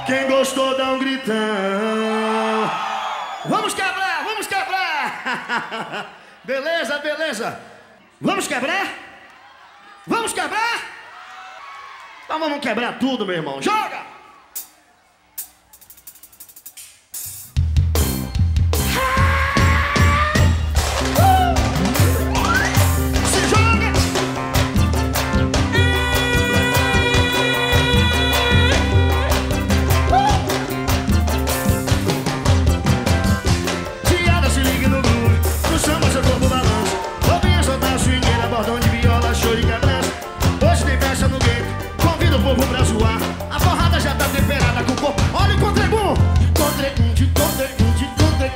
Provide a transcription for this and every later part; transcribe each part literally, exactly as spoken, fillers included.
Quem gostou dá um gritão. Vamos quebrar, vamos quebrar. Beleza, beleza. Vamos quebrar? Vamos quebrar? Então vamos quebrar tudo, meu irmão. Joga! Pra zoar, a porrada já tá temperada com o corpo. Olha, encontrei um, encontrei um, encontrei um, encontrei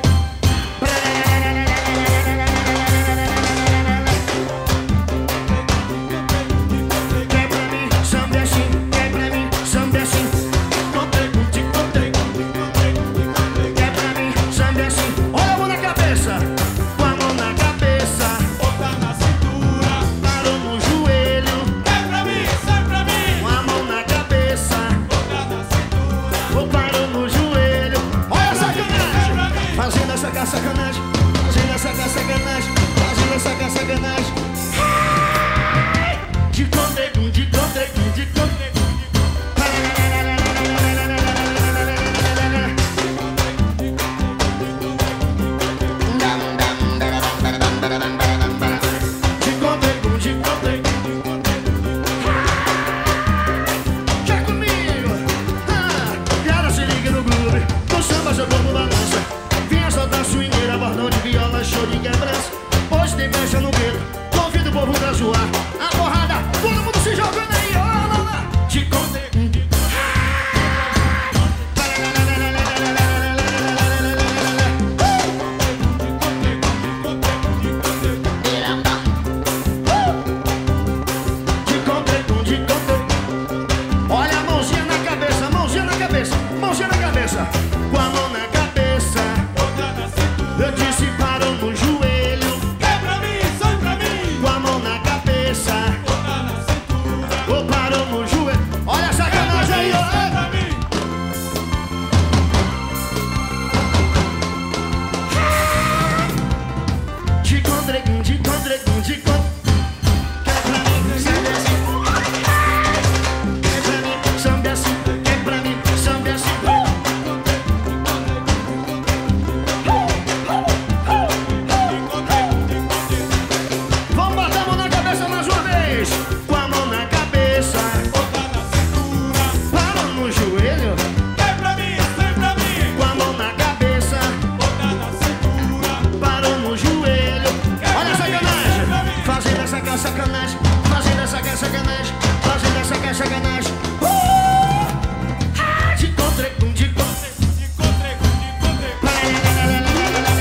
quer pra mim, samba assim, quer pra mim, samba assim. Encontrei um, encontrei um, quer pra mim, samba assim. Olha a mão na cabeça, com a mão na cabeça, botar na cintura, parou no joelho. quer pra mim, sai pra mim. Com a mão na cabeça, ou parou no joelho. Olha a sacanagem, fazendo essa sacanagem, fazendo essa sacanagem, fazendo essa sacanagem. De contegum, de contegum, de contegum. De contegum, de contegum. Quer comigo? Ah, e ela se liga no groove, no samba seu corpo balança. Vinha soltar swingueira, bordão de viola, show de quebrança. Hoje tem festa no gueto, convido o povo pra zoar. A porrada, todo mundo se jogando aí, ó lá lá. De conte... De conte... De conte... Olha a mãozinha na cabeça, mãozinha na cabeça, mãozinha na cabeça. Com a mão na cabeça, Botar na cintura, eu disse parou no joelho. quer pra mim, sai pra mim. Com a mão na cabeça, Botar na cintura, ou parou no joelho. Olha a sacanagem aí, ó. sai pra mim. De encontrei, de encontrei, de encontrei. Quer pra mim, samba assim. Quer pra mim, samba assim. Quer pra mim, samba assim. Vamos botar a mão na cabeça mais uma vez. Com a mão na cabeça, Botar na cintura, parou no joelho. quer pra mim, sai pra mim. Com a mão na cabeça, Botar na cintura, parou no joelho. Olha a sacanagem, fazendo essa sacanagem, fazendo essa sacanagem, fazendo essa sacanagem. Uh! Ah, te encontrei, um te encontrei. encontrei, encontrei.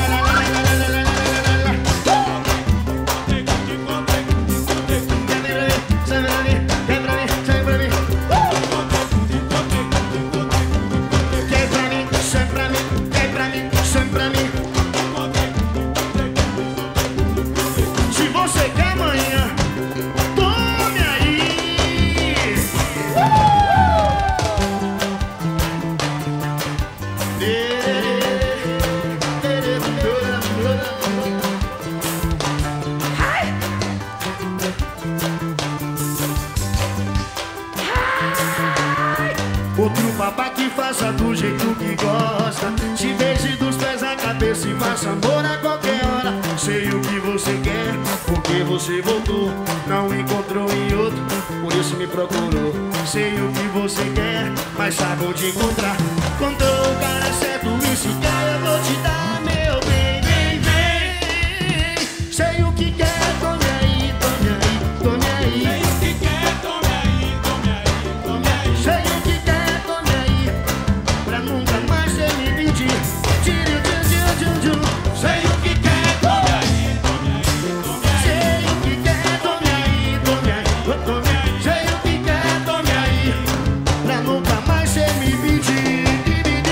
Sai pra mim, sai pra mim, sai pra mim. Quer pra mim, sai pra mim, quer pra mim, sai pra mim. Se você quer amanhã, tome aí. Outro papá que faça do jeito que gosta. Te beije dos pés à cabeça e faça amor a qualquer hora. Sei o que você quer, porque você voltou. Não encontrou em outro, por isso me procurou. Sei o que você quer, mas sabe onde encontrar. Encontrou o cara certo e se quer eu vou te dar, meu bem, vem, vem. Sei o que quer, tome aí, tome aí, tome aí. Sei o que quer, tome aí, tome aí, tome aí. Sei o que quer, tome aí, pra nunca mais você me pedir. Tire o tchum, tchum, tchum, tchum. Sei o que quer, tome aí, Tome aí, tome aí. sei o que quer, tome aí, tome aí, oh, tome aí. Sei o que quer, tome aí, pra nunca mais você me pedir.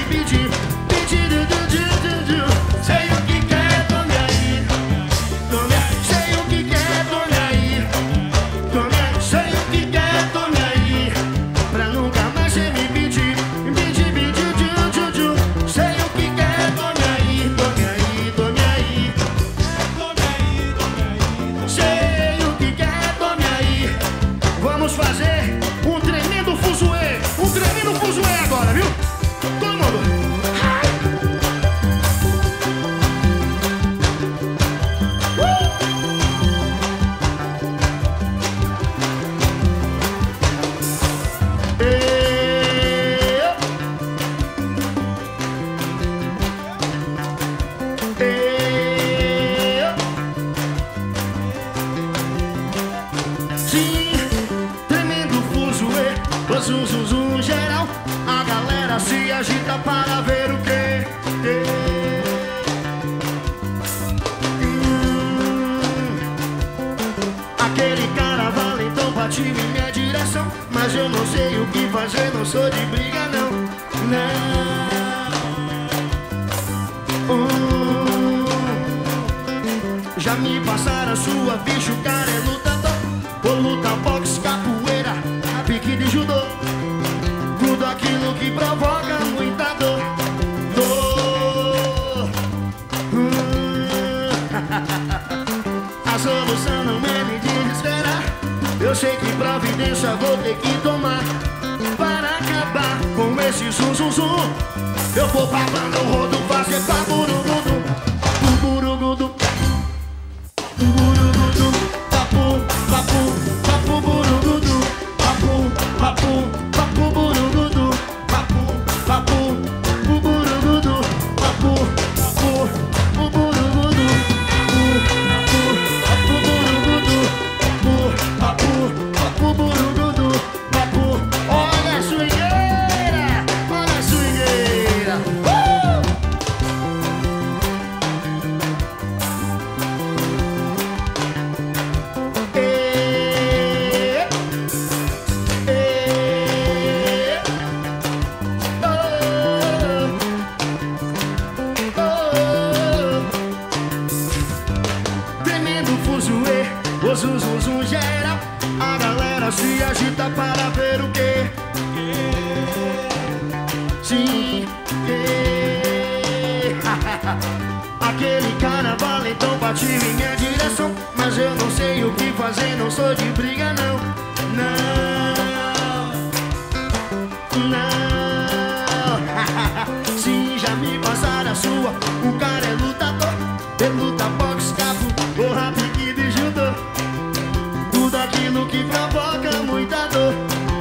pedir, pedir, du, du, du, du, du. Sei o que quer, tome aí, tome aí. Sei o que quer, tome aí, tome aí. Sei o que quer, tome aí, pra nunca mais você me pedir, pedir, pedir, du, du, du. Sei o que quer, tome aí, tome aí, tome aí. Tome aí, tome aí. Sei o que quer, tome aí. Vamos fazer um tremendo fuzuê, um tremendo fuzuê agora, viu? Todo mundo. Uh! Eu... Eu... Sim, tremendo fuzuê, o zum, zum, zum geral. A galera se agita para ver o quê? Hum, aquele cara valentão bate em minha direção, mas eu não sei o que fazer, não sou de briga não, não. Hum, já me passaram a sua bicho, o cara é lutador. Ou luta boxe, capoeira, pique de judô. Tudo aquilo que provoca muita dor, dor. Hum. A solução não é me desesperar. Eu sei que providência vou ter que tomar para acabar com esse zum, zum, zum. Eu vou babando o rodo, fazer paburugudu, buburugudu, buburugudu, papu, papu, papu, burugudu, papu, papu, papu, burugudu, papu, papu, buburugudu, papu, papu, buburugudu, papu, papu, papu, burugudu, papu. Olha a swingueira, olha a swingueira. Uh! O zum, zum, zum geral. A galera se agita para ver o quê? Sim, que... aquele cara valentão bate em minha direção, mas eu não sei o que fazer, não sou de briga não, não, não. Sim, já me passaram a sua. O cara é lutador, ele luta boxe, capo, porra, pique de judô. Tudo aquilo que provoca muita dor,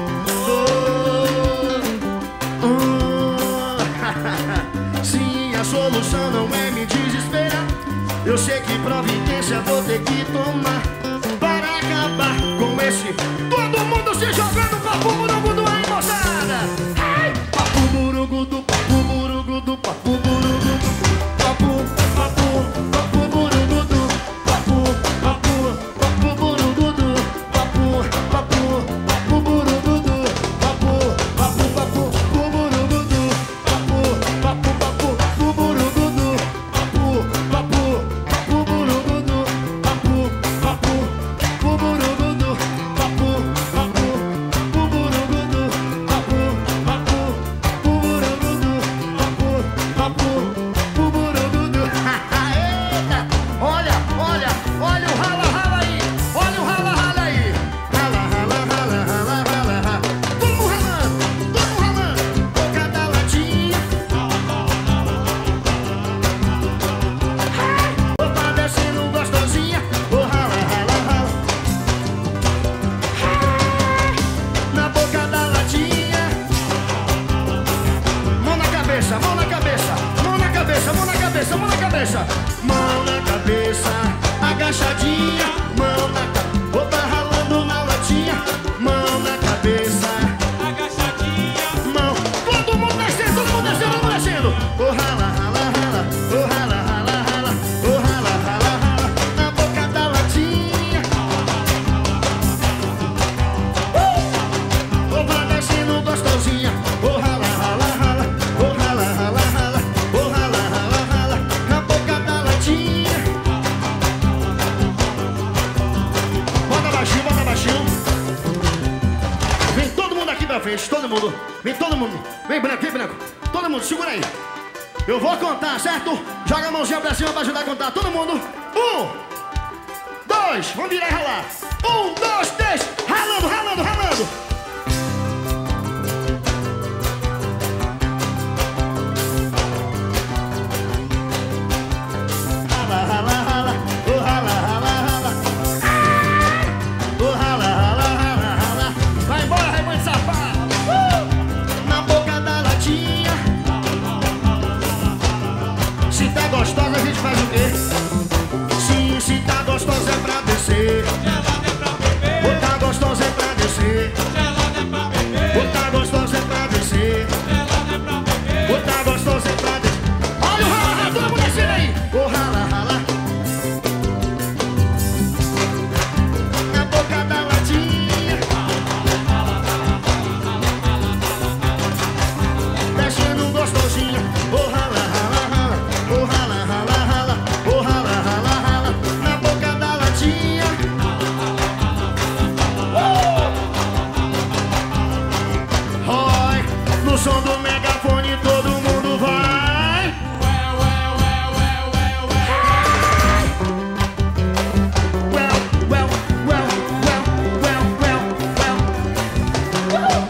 dor. Hum. Sim, a solução não é me desesperar. Eu sei que providência vou ter que tomar para acabar com esse. Todo mundo se jogando, papo burugudu aí, moçada. Ai, papo burugudu, papo burugudu, papo burugudu, papo, papo, papo burugudu, papo, papo, papo burugudu, papo, papo, papo burugudu, papo, papo, papo, burugudu, papo, papo, papo, burugudu, papo, papo, papo burugudu, papo, papo, papo burugudu, papo, papo, papo burugudu, papo, papo, papo burugudu, papo, papo, papo burugudu. Eita! Olha, olha, olha o rala, rala aí, olha o rala, rala aí, rala, rala, rala, rala, rala, rala. Todo mundo ralando, todo mundo ralando, boca da latinha. Opa, descendo gostosinha, oh rala, rala, rala. Na boca da latinha. Mão na cabeça, mão na cabeça, mão na cabeça, mão na cabeça, mão na cabeça. Mão na cabeça, agachadinha, mão na cabeça. Opa, ralando na latinha, mão na cabeça, Agachadinha. mão. Todo mundo descendo, todo mundo descendo, todo mundo descendo. Oh rala, rala, rala, oh rala, rala, rala, oh rala, rala, rala. Na boca da latinha. Uh! Opa, descendo gostosinha, oh rala, rala, rala, oh rala, rala. bem? Eu vou contar, certo? Joga a mãozinha pra cima pra ajudar a contar. Todo mundo. Um, dois, vamos virar e ralar. Um, dois, três, ralando, ralando, ralando. Rala, rala, rala, oh, rala, rala, rala. Oh, rala, rala, rala, rala. Vai embora, Raimundo Safado. Uh! Na boca da latinha. Se tá gostosa, a gente faz o quê? Sim, se tá gostosa é pra descer. Gelada é pra beber. Ou tá gostosa é pra descer. Gelada é pra beber. Ou tá gostosa é pra descer. Gelada é pra beber. Ou tá gostosa é pra descer. Olha o rala, rala, todo mundo descendo aí. Ô rala, rala. Na boca da latinha. Descendo gostosinha. Ô rala, rala, rala. Ô rala, rala, rala. Ô rala, rala, rala. Na boca da latinha. Oi, no som do megafone todo mundo vai. Ué, ué, ué, ué, ué, ué. Well, well, well, well, well, well, well.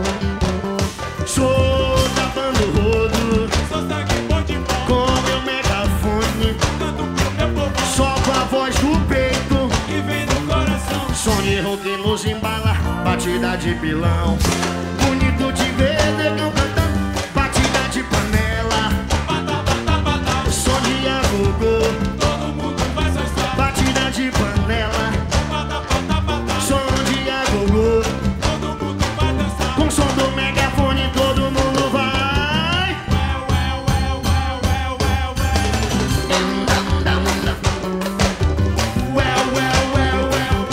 Sou tapando o rodo Sou sangue bom de bom. com meu megafone. Canto pro meu povo Solto a voz do peito. que vem do coração. Som de rock nos embala, batida de pilão. Bonito de ver, negão cantando, batida de panela. Bata, bata, bata. Som de agogô, Todo mundo vai dançar. batida de panela. Bata, bata, bata. Som de agogô, Todo mundo vai dançar. com som do megafone todo mundo vai. Ué, ué, ué, ué, ué, ué, ué. Well, well, well, well.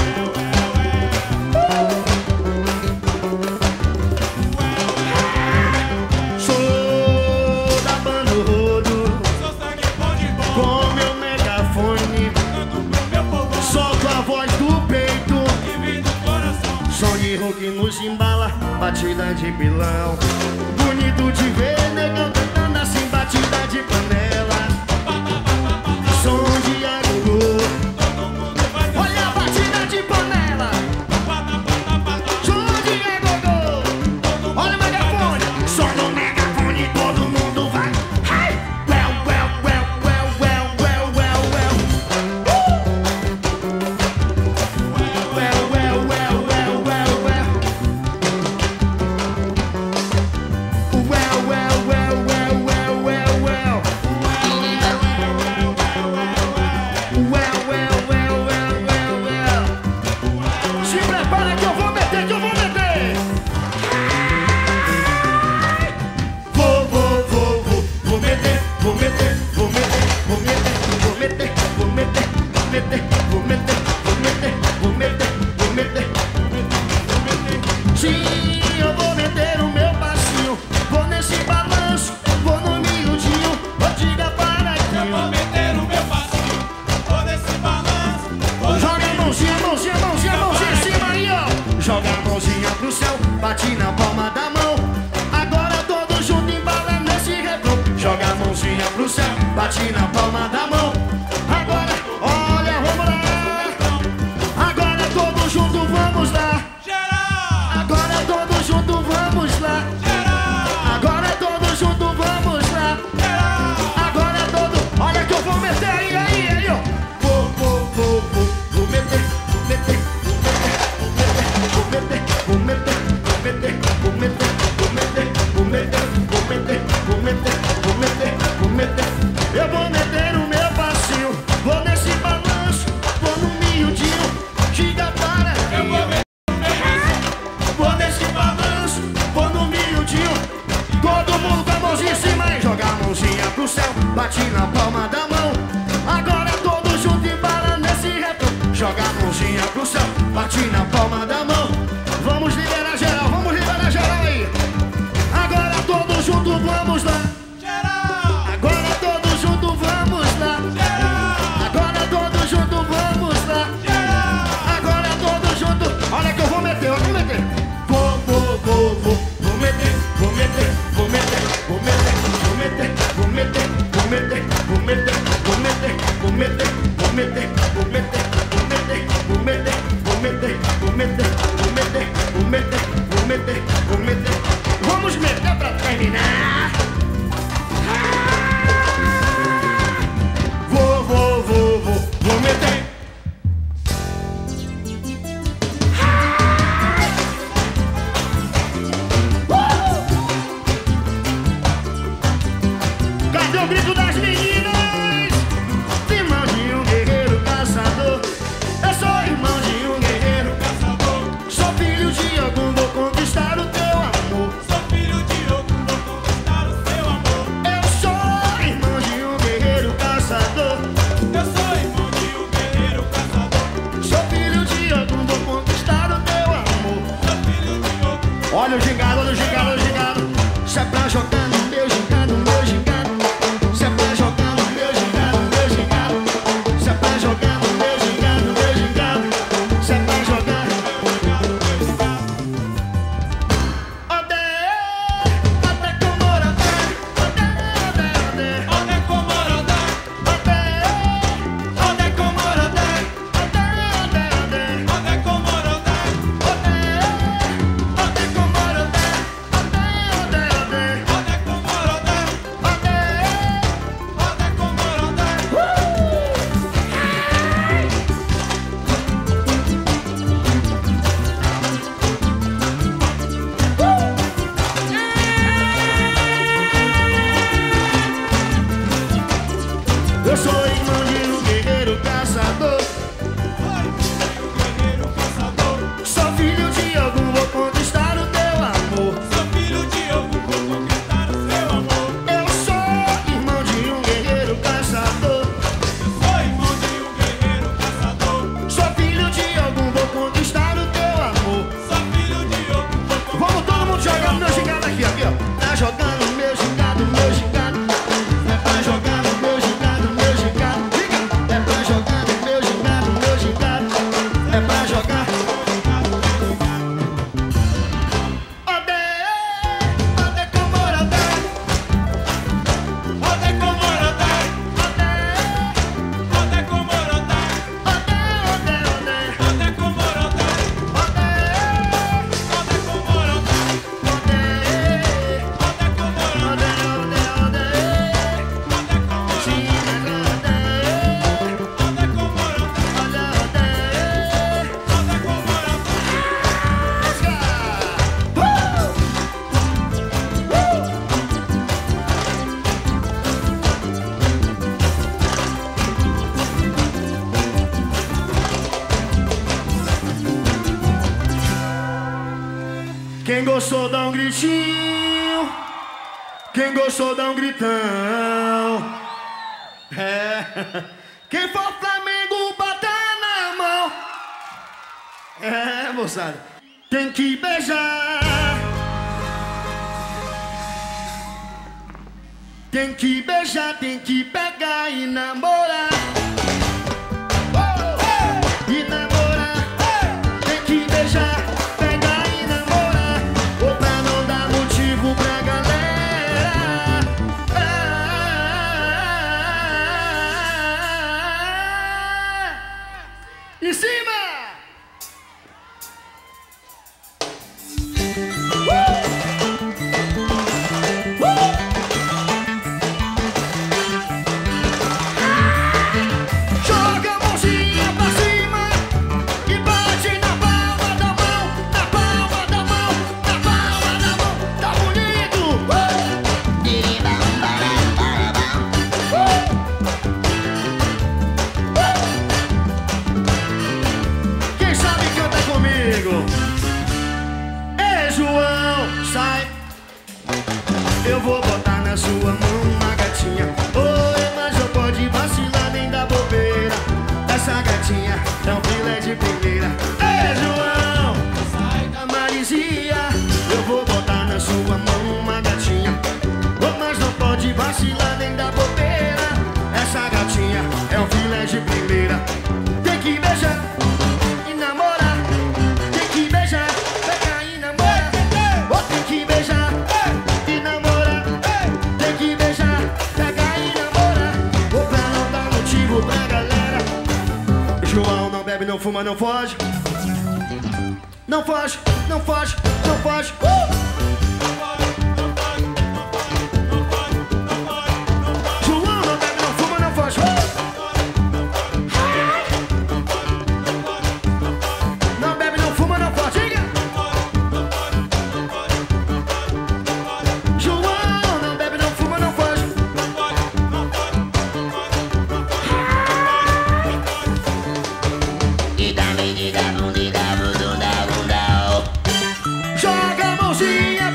Sou da banda Rodo, Sou sangue bom de bom. com meu megafone. Canto pro meu povo Solto a voz do peito. que vem do coração. Som de rock nos embala, batida de pilão. Bonito de ver, negão cantando assim, batida de panela. Som de agogô, Todo mundo vai dançar. olha a batida de panela. Bata, bata, bata. Som de agogô, olha o megafone. Som do megafone, todo mundo vai. Hey! Well, well, well, well, well, well, well, well. Uh! Well, well, well, well, well, well. Well, well, well, well, well, well, well. Well, well, well, well, well, well. Se prepara que eu vou meter, que eu vou meter. Vou, vou, vou, vou, vou meter, vou meter, vou meter, vou meter, vou meter, vou meter, vou meter, vou meter, vou meter, vou meter, vou meter, vou meter. Sim, eu vou meter o meu passinho, vou nesse balanço, vou no miudinho, vou diga para Eu vou aqui. meter o meu passinho. Vou nesse balanço. Vou Joga a mãozinha, mãozinha, mãozinha, mãozinha em cima aí, ó. Joga a mãozinha pro céu, bate na palma da mão. Agora todos juntos embala nesse refrão. Joga a mãozinha pro céu, bate na palma da mão. Agora, olha, vamos lá. Agora todos juntos vamos lá. geral. Agora todos juntos vamos lá. Geral. Agora todos juntos vamos lá. Geral. Agora todo, olha que eu vou meter aí, aí, aí, ó. Vou, vou, vou, vou, vou meter, vou meter, vou meter, vou meter, vou meter, vou meter, vou meter, vou meter, vou meter, vou meter, vou meter, vou meter, vou meter. Eu vou meter o meu olha o gingado, olha o gingado, olha o gingado. Se é pra jogar no meu gingado, meu gingado. Se é pra jogar no meu gingado, meu gingado. Se é pra jogar no meu gingado, meu gingado. Se é pra jogar. Ode, ode como ode, ode, ode, ode. Ode como ode, Ode, ode como ode, ode, ode, ode. ode como ode. Eu sou irmão de um guerreiro caçador. Sou filho de algum, vou conquistar o teu amor. Sou filho de algum, vou conquistar o seu amor. Eu sou irmão de um guerreiro caçador. Sou irmão de um guerreiro caçador. Sou filho de algum, vou conquistar o teu amor. Sou filho de algum, vou conquistar. Vamos todo mundo jogando meu gingado aqui, aqui, ó. Tá jogando meu gingado, meu gingado. É pra jogar no meu gingado, meu gingado. Fica. É pra jogar no meu gingado, meu gingado. É pra jogar. Ode, ode como ode. Ode como ode, Ode, ode como ode. ode, ode, ode. Ode como ode, Ode, ode como ode. ode. Ode como ode, Ode, ode, ode. ode como ode. Sim, ode. Ode como ode, Olha, ode. ode como ode. Quem gostou dá um gritinho. Quem gostou dá um gritão. É. Quem for Flamengo bater na mão. É, moçada. Tem que beijar. Tem que beijar, tem que pegar e namorar. E namorar. Tem que beijar, pegar e namorar. Ou pra não dar motivo pra galera. Em cima! Joga a mãozinha pra cima e bate na palma da mão, na palma da mão, na palma da mão. Tá bonito! Quem sabe canta comigo? Ei, João, sai. Eu vou botar na sua mão uma gatinha. Oi, mas não pode vacilar nem dar bobeira. Essa gatinha é um filé de primeira. Ei, João, sai da Marizia. Eu vou botar na sua mão uma gatinha. Oh, mas não pode vacilar nem dar bobeira. Essa gatinha é um filé de primeira. Tem que beijar e namorar. Tem que beijar, pegar e namorar. Oh, tem que beijar e namorar. Tem que beijar, pegar e namorar. Ou pra não dar motivo pra galera. João não bebe, não fuma, não foge. Não foge, não foge, não foge. Uh! João não bebe, não fuma, não foge. Uh! Não bebe, não fuma, não foge. Diga! João não bebe, não fuma, não foge. Joga a mãozinha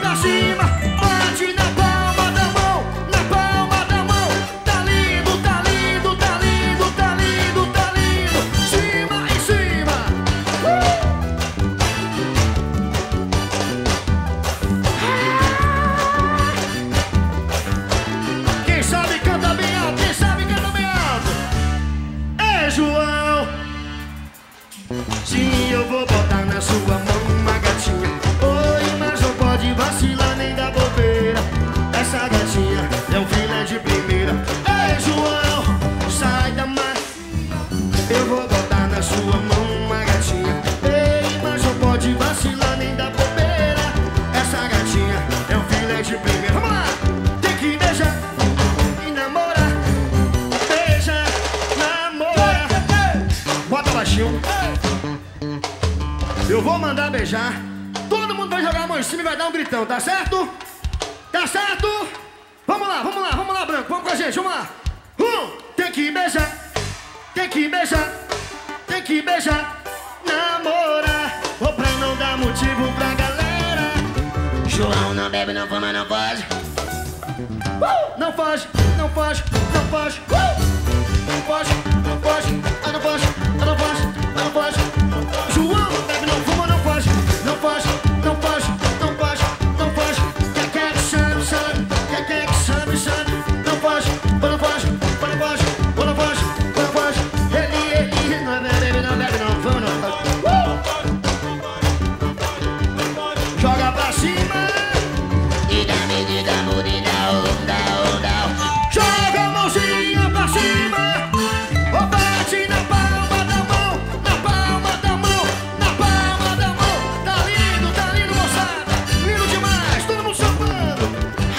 Sim, eu vou botar na sua mão uma gatinha. Oi, mas não pode vacilar nem dar bobeira. Essa gatinha é um filé de primeira. Ei, João, sai da máquina. Eu vou botar na sua mão uma gatinha. Ei, mas não pode vacilar nem dar bobeira. Essa gatinha é um filé de primeira. Vamos lá! Tem que beijar e namorar. Beija, namora. Bota baixinho. Eu vou mandar beijar. Todo mundo vai jogar a mão em cima e vai dar um gritão, tá certo? Tá certo? Vamos lá, vamos lá, vamos lá, Branco. Vamos com a gente, vamos lá. Um, tem que beijar. Tem que beijar. Tem que beijar. Namorar. Ou pra não dar motivo pra galera. João não bebe, não fuma, não foge. Uh! Não foge, não foge, não foge. Uh! Não foge, não foge. Ah, não foge, ah, não foge, ah, não foge. João não bebe, não fuma, não foge. Não foge, não foge, não foge, não foge. Quer quer que chame, chame. Quer quer que chame, chame. Não foge, ou não foge, ou não foge, ou não foge, ou não foge. Ele, ele, não bebe, não bebe, não fuma, não foge. Uh! Joga pra cima. Diga-me, diga-me, diga-me, Joga a mãozinha pra cima. Ou bate na palma da mão. Na palma da mão. Na palma da mão. Tá lindo, tá lindo, moçada. Lindo demais, todo mundo chapando.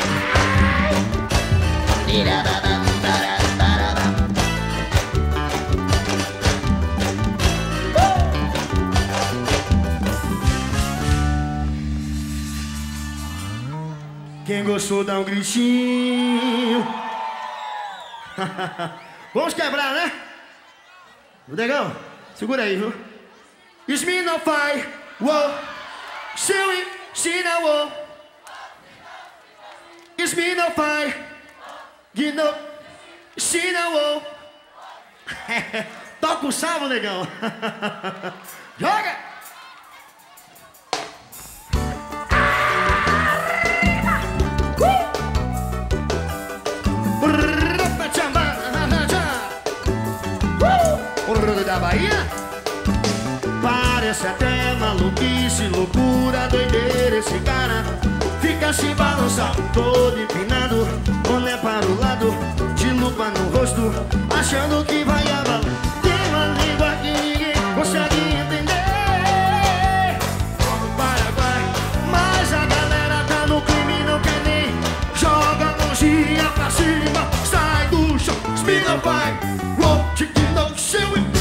Quem gostou dá um gritinho. Vamos quebrar, né? Negão, segura aí, viu? Smirnoff, uou. Chewy, China, uou. Smirnoff, Guino, China, uou. Toca o salvo, negão. Joga! Da Bahia. Parece até maluquice, loucura, doideira esse cara. Fica se balançando, todo empinado, olha para o lado, de lupa no rosto, achando que vai abalar. Tem uma língua que ninguém consegue entender. Para, vai, mas a galera tá no crime, não quer nem. Joga a mãozinha pra cima, sai do chão, espina o pai. Whoa, chicken dog, chewy.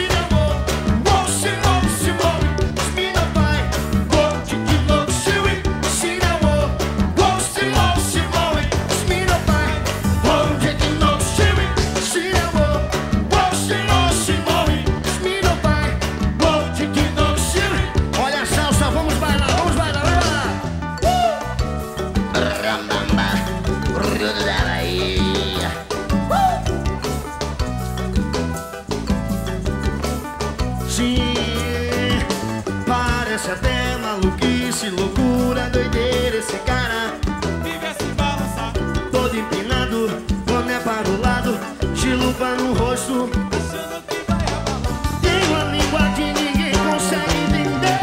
Parece até maluquice, loucura, doideira esse cara. Fica se balançar, todo empinado, boné para o lado, de lupa no rosto, achando que vai abalar. tem uma língua que ninguém consegue entender.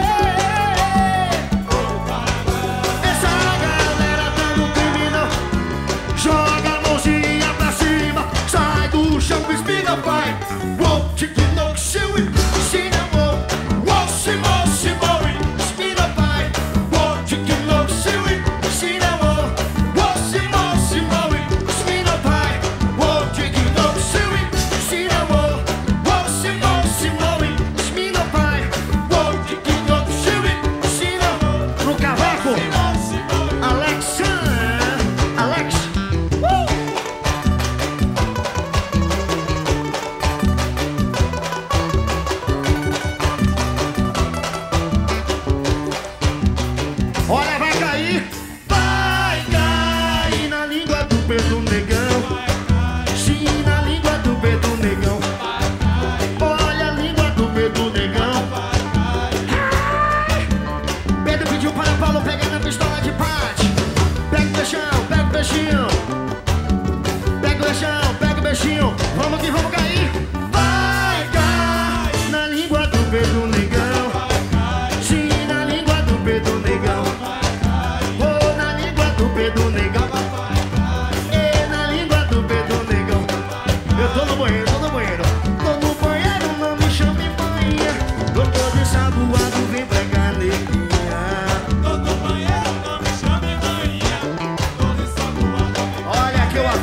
Essa galera tá no crime, não. Joga a mãozinha pra cima, sai do chão, espinha, pai. Uou, chicken dog, chewy, China, uou. Uou, shimo, shimori, espinha, pai. Uou, chicken dog, chewy, China, uou. Uou, shimo, shimori, espinha, pai. Uou, chicken dog, chewy, China, uou.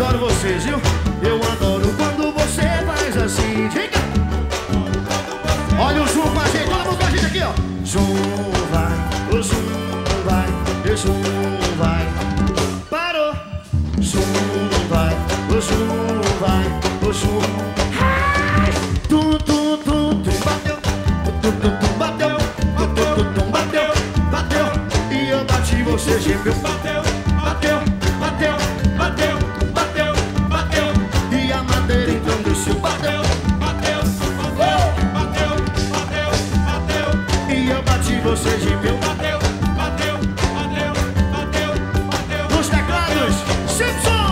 adoro vocês, viu? Eu adoro quando você faz assim. Diga! Olha o zoom com a gente, todo mundo com a gente aqui, ó. Zoom vai, o zoom vai, o zoom vai. Parou. Zoom vai, o zoom vai, o zoom. Tum, tum, tum, tum, bateu. Tum, tum, tum, bateu. Tum, tum, tum, tum, bateu. Bateu. E eu bati, você gemeu. Bateu, Bateu, bateu, bateu, bateu, bateu. E a madeira então desceu. Bateu, bateu, bateu, bateu, bateu, bateu. e eu bati, você gemeu. Bateu, bateu, bateu, bateu, bateu. Nos teclados, Simpson!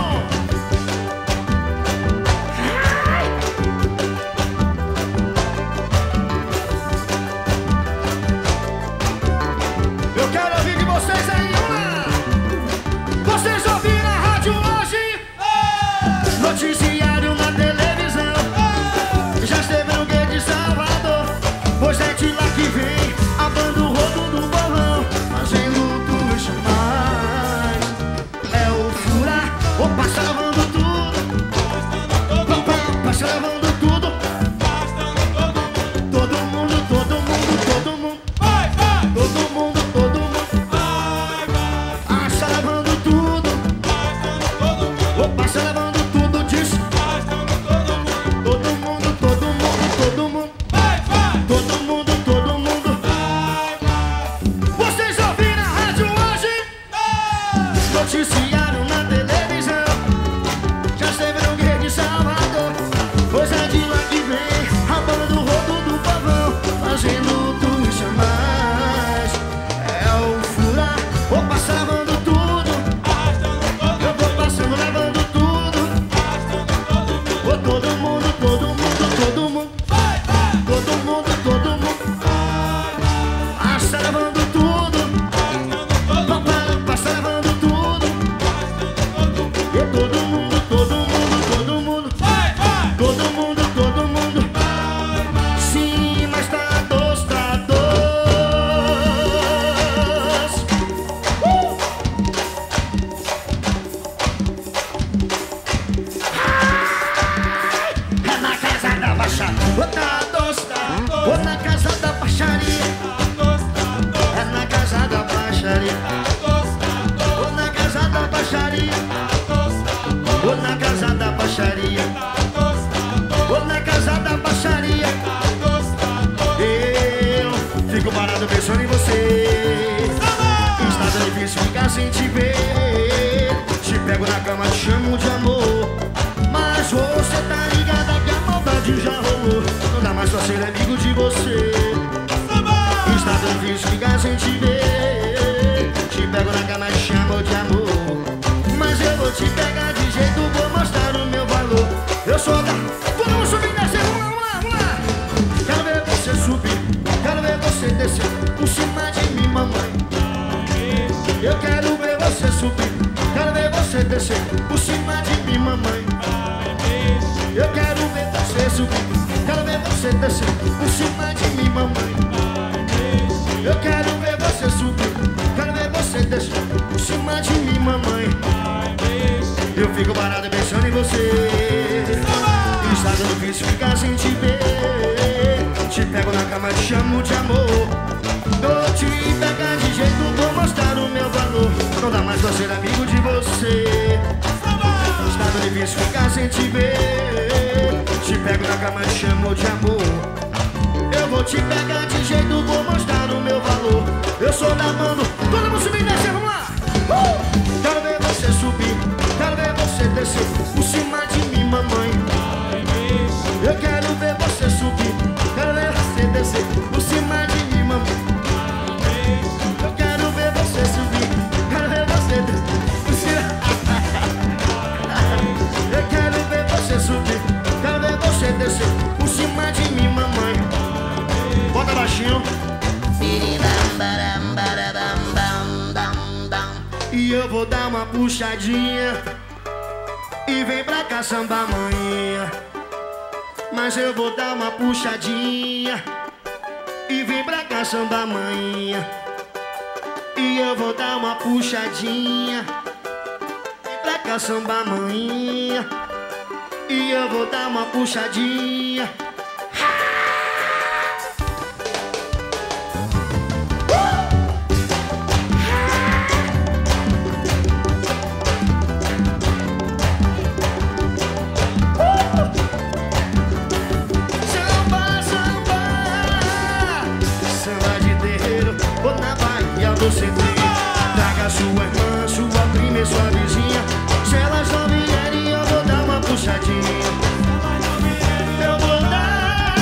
Eu quero ouvir de vocês aí, vamos lá! Vocês ouviram a rádio hoje? Noticiário na televisão. Já esteve no Guedes de Salvador. Pois é de lá que vem a banda o rodo do bolão, fazendo tudo isso mais. É o furar, ou passa lavando tudo. Passa lavando tudo. Todo mundo, todo mundo, todo mundo. Vai, vai, Todo mundo, todo mundo. vai, vai. Passa lavando tudo. Todo mundo, Ou passa lavando tudo disso. todo mundo. Todo mundo, todo mundo, todo mundo. Vai, vai, Todo mundo, todo mundo. vai, vai. Vocês ouviram a rádio hoje? Noticiário na televisão. Já esteve no Guedes de Salvador. Pois é de lá que vem a banda do rodo do pavão, fazendo tudo isso a mais. É o furar, ou passa lavando tudo. Eu vou passando lavando tudo. Ô, todo mundo, todo mundo, todo mundo. Todo mundo, todo mundo. Passa lavando tudo. Papai, passa lavando tudo. E todo mundo, todo mundo, todo mundo. Vai, vai. Todo mundo, todo mundo. Sim, mas tá doce, tá doce. Uh! É na casa da baixaria. Ô, tá doce, tá. Ô, na casa da baixaria. É na casa da baixaria. Ô, na casa da baixaria. Ô, na casa da baixaria. Ô, na casa da baixaria. Eu fico parado pensando em você. Está difícil ficar sem te ver. Te pego na cama, te chamo de amor. Mas você tá ligada que a maldade já rolou. Não dá mais pra ser amigo de você. Está difícil ficar sem te ver. Te pego na cama, te chamo de amor. Mas eu vou te pegar de jeito, vou mostrar o meu valor. Eu sou da... Todo mundo subir e descer, vamos lá, vamos lá, vamos lá. Quero ver você subir, quero ver você descer por cima de mim, mamãe. Eu quero ver você subir, quero ver você descer por cima de mim, mamãe. Eu quero ver você subir, quero ver você descer por cima de mim, mamãe. Eu quero ver você subir, quero ver você descer por cima de mim, mamãe. Eu fico parado pensando em você. Está difícil ficar sem te ver. Te pego na cama, te chamo de amor. Vou te pegar de jeito, vou mostrar o meu valor. Não dá mais pra ser amigo de você. Está difícil ficar sem te ver. Te pego na cama, te chamo de amor. Eu vou te pegar de jeito, vou mostrar o meu valor. Eu sou da mano. Todo mundo subir e descer, vamos lá. Uh! Quero ver você subir, quero ver você descer por cima de mim, mamãe. Eu quero ver você subir, quero ver você descer por cima de mim, mamãe. Eu quero ver você subir, quero ver você descer por cima. Eu quero ver você subir, quero ver você descer por cima de mim, mamãe. Bota baixinho. E eu vou dar uma puxadinha e vem pra cá samba manhã. Mas eu vou dar uma puxadinha e vem pra cá samba manhã. E eu vou dar uma puxadinha, vem pra traga samba manhinha e eu vou dar uma puxadinha. Você tem, traga sua irmã, sua prima e sua vizinha. Se elas não vierem, eu vou dar uma puxadinha. Eu vou dar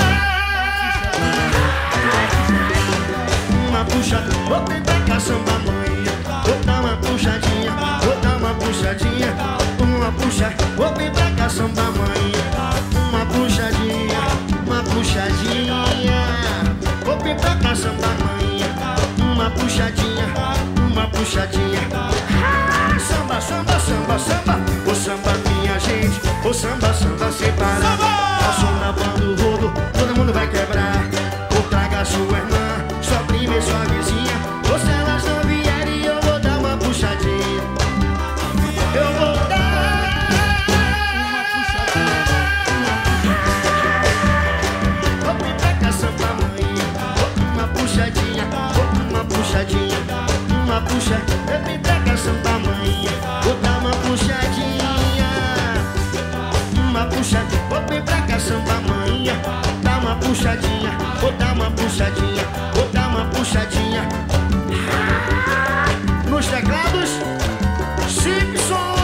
uma puxadinha. Vou tentar cá samba manhã. Vou dar uma puxadinha, vou dar uma puxadinha. Uma puxa, vou tentar cá samba manhã. Uma puxadinha, uma puxadinha. Vou tentar cá samba manhã. Uma puxadinha, uma puxadinha. Ah, samba, samba, samba, samba. O samba minha gente, o samba, samba sem parar. A som na banda do rodo, todo mundo vai quebrar. Ou traga sua irmã, sua prima e sua vizinha. Ou se elas não vierem, eu vou dar uma puxadinha. Eu vou dar uma puxadinha. Vou pintar com a samba manhã. Uma puxadinha, uma puxadinha, uma puxa, eu me entrega samba manhã. Vou dar uma puxadinha, uma puxa, vou me entrega samba manhã. Dá uma puxadinha, vou dar uma puxadinha, vou dar uma puxadinha. Nos teclados, Simpson.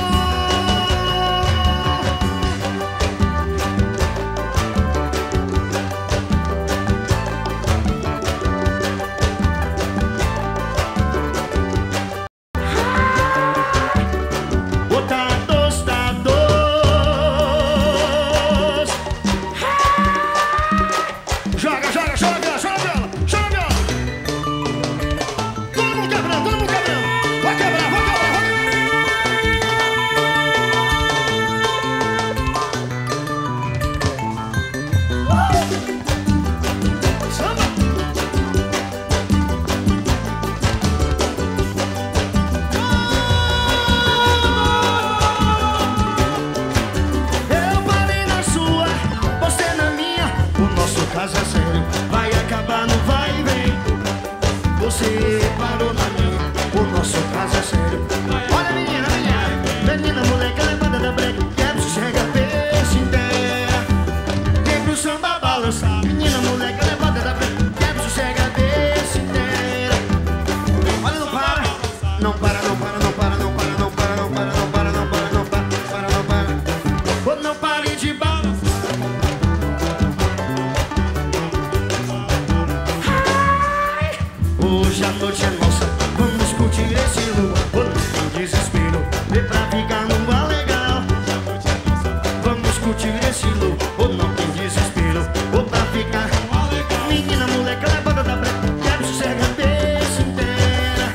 Hoje a noite é nossa, vamos curtir esse luar. Oh, não tem desespero, vem pra ficar numa legal. Vamos curtir esse luar, oh, não tem desespero, vou pra ficar. Menina, moleque, levanta da breca, quero sossega a cabeça inteira.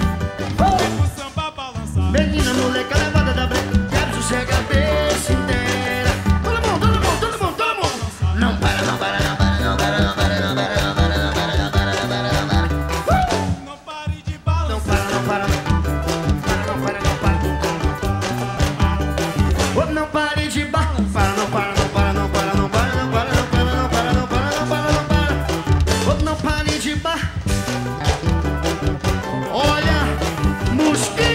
uh! Menina, moleque, levanta da breca, quero sossega a cabeça inteira. Todo mundo, todo mundo, todo mundo, todo mundo. Não para, não para, não para, não para, não para, não para, não para, não para, não para, não para, não para. Não pare de balançar. Não para, não para, não para, não para, não para. Oh, não pare de balançar. Não para, não para, não para, não para, não para, não para, não para, não para, não para, não para. Oh, não pare de bar. Olha, mosquito.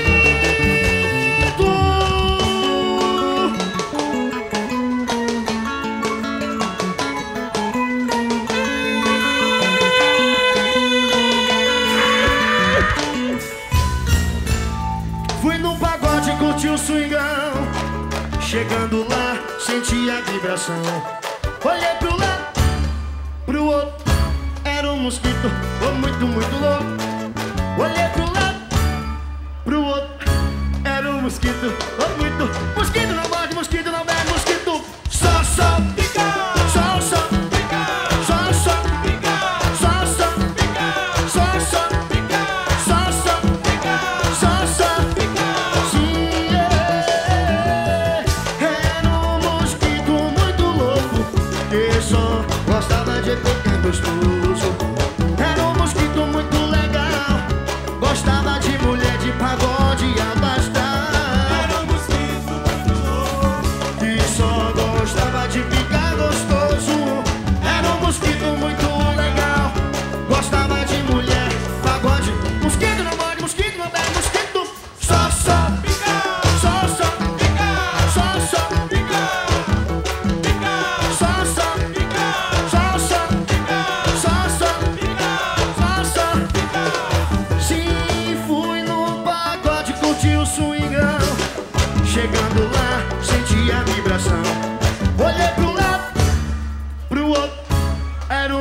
Fui no pagode, curti o swingão. Chegando lá, senti a vibração. Olhei pro lado, pro outro, era um mosquito, oh, muito, muito louco. Olhei pro lado, pro outro, era um mosquito, oh, muito. Mosquito não morde, mosquito não bebe, mosquito. Só, só, Pica, só, só, pica, só, só, pica, só, só, pica, só, só, pica, só, só, pica, só, só. pica. Sim, é. Era um mosquito muito louco que só gostava de picar gostoso. Era um mosquito muito legal, gostava de mulher de pagode e abastar. Era um mosquito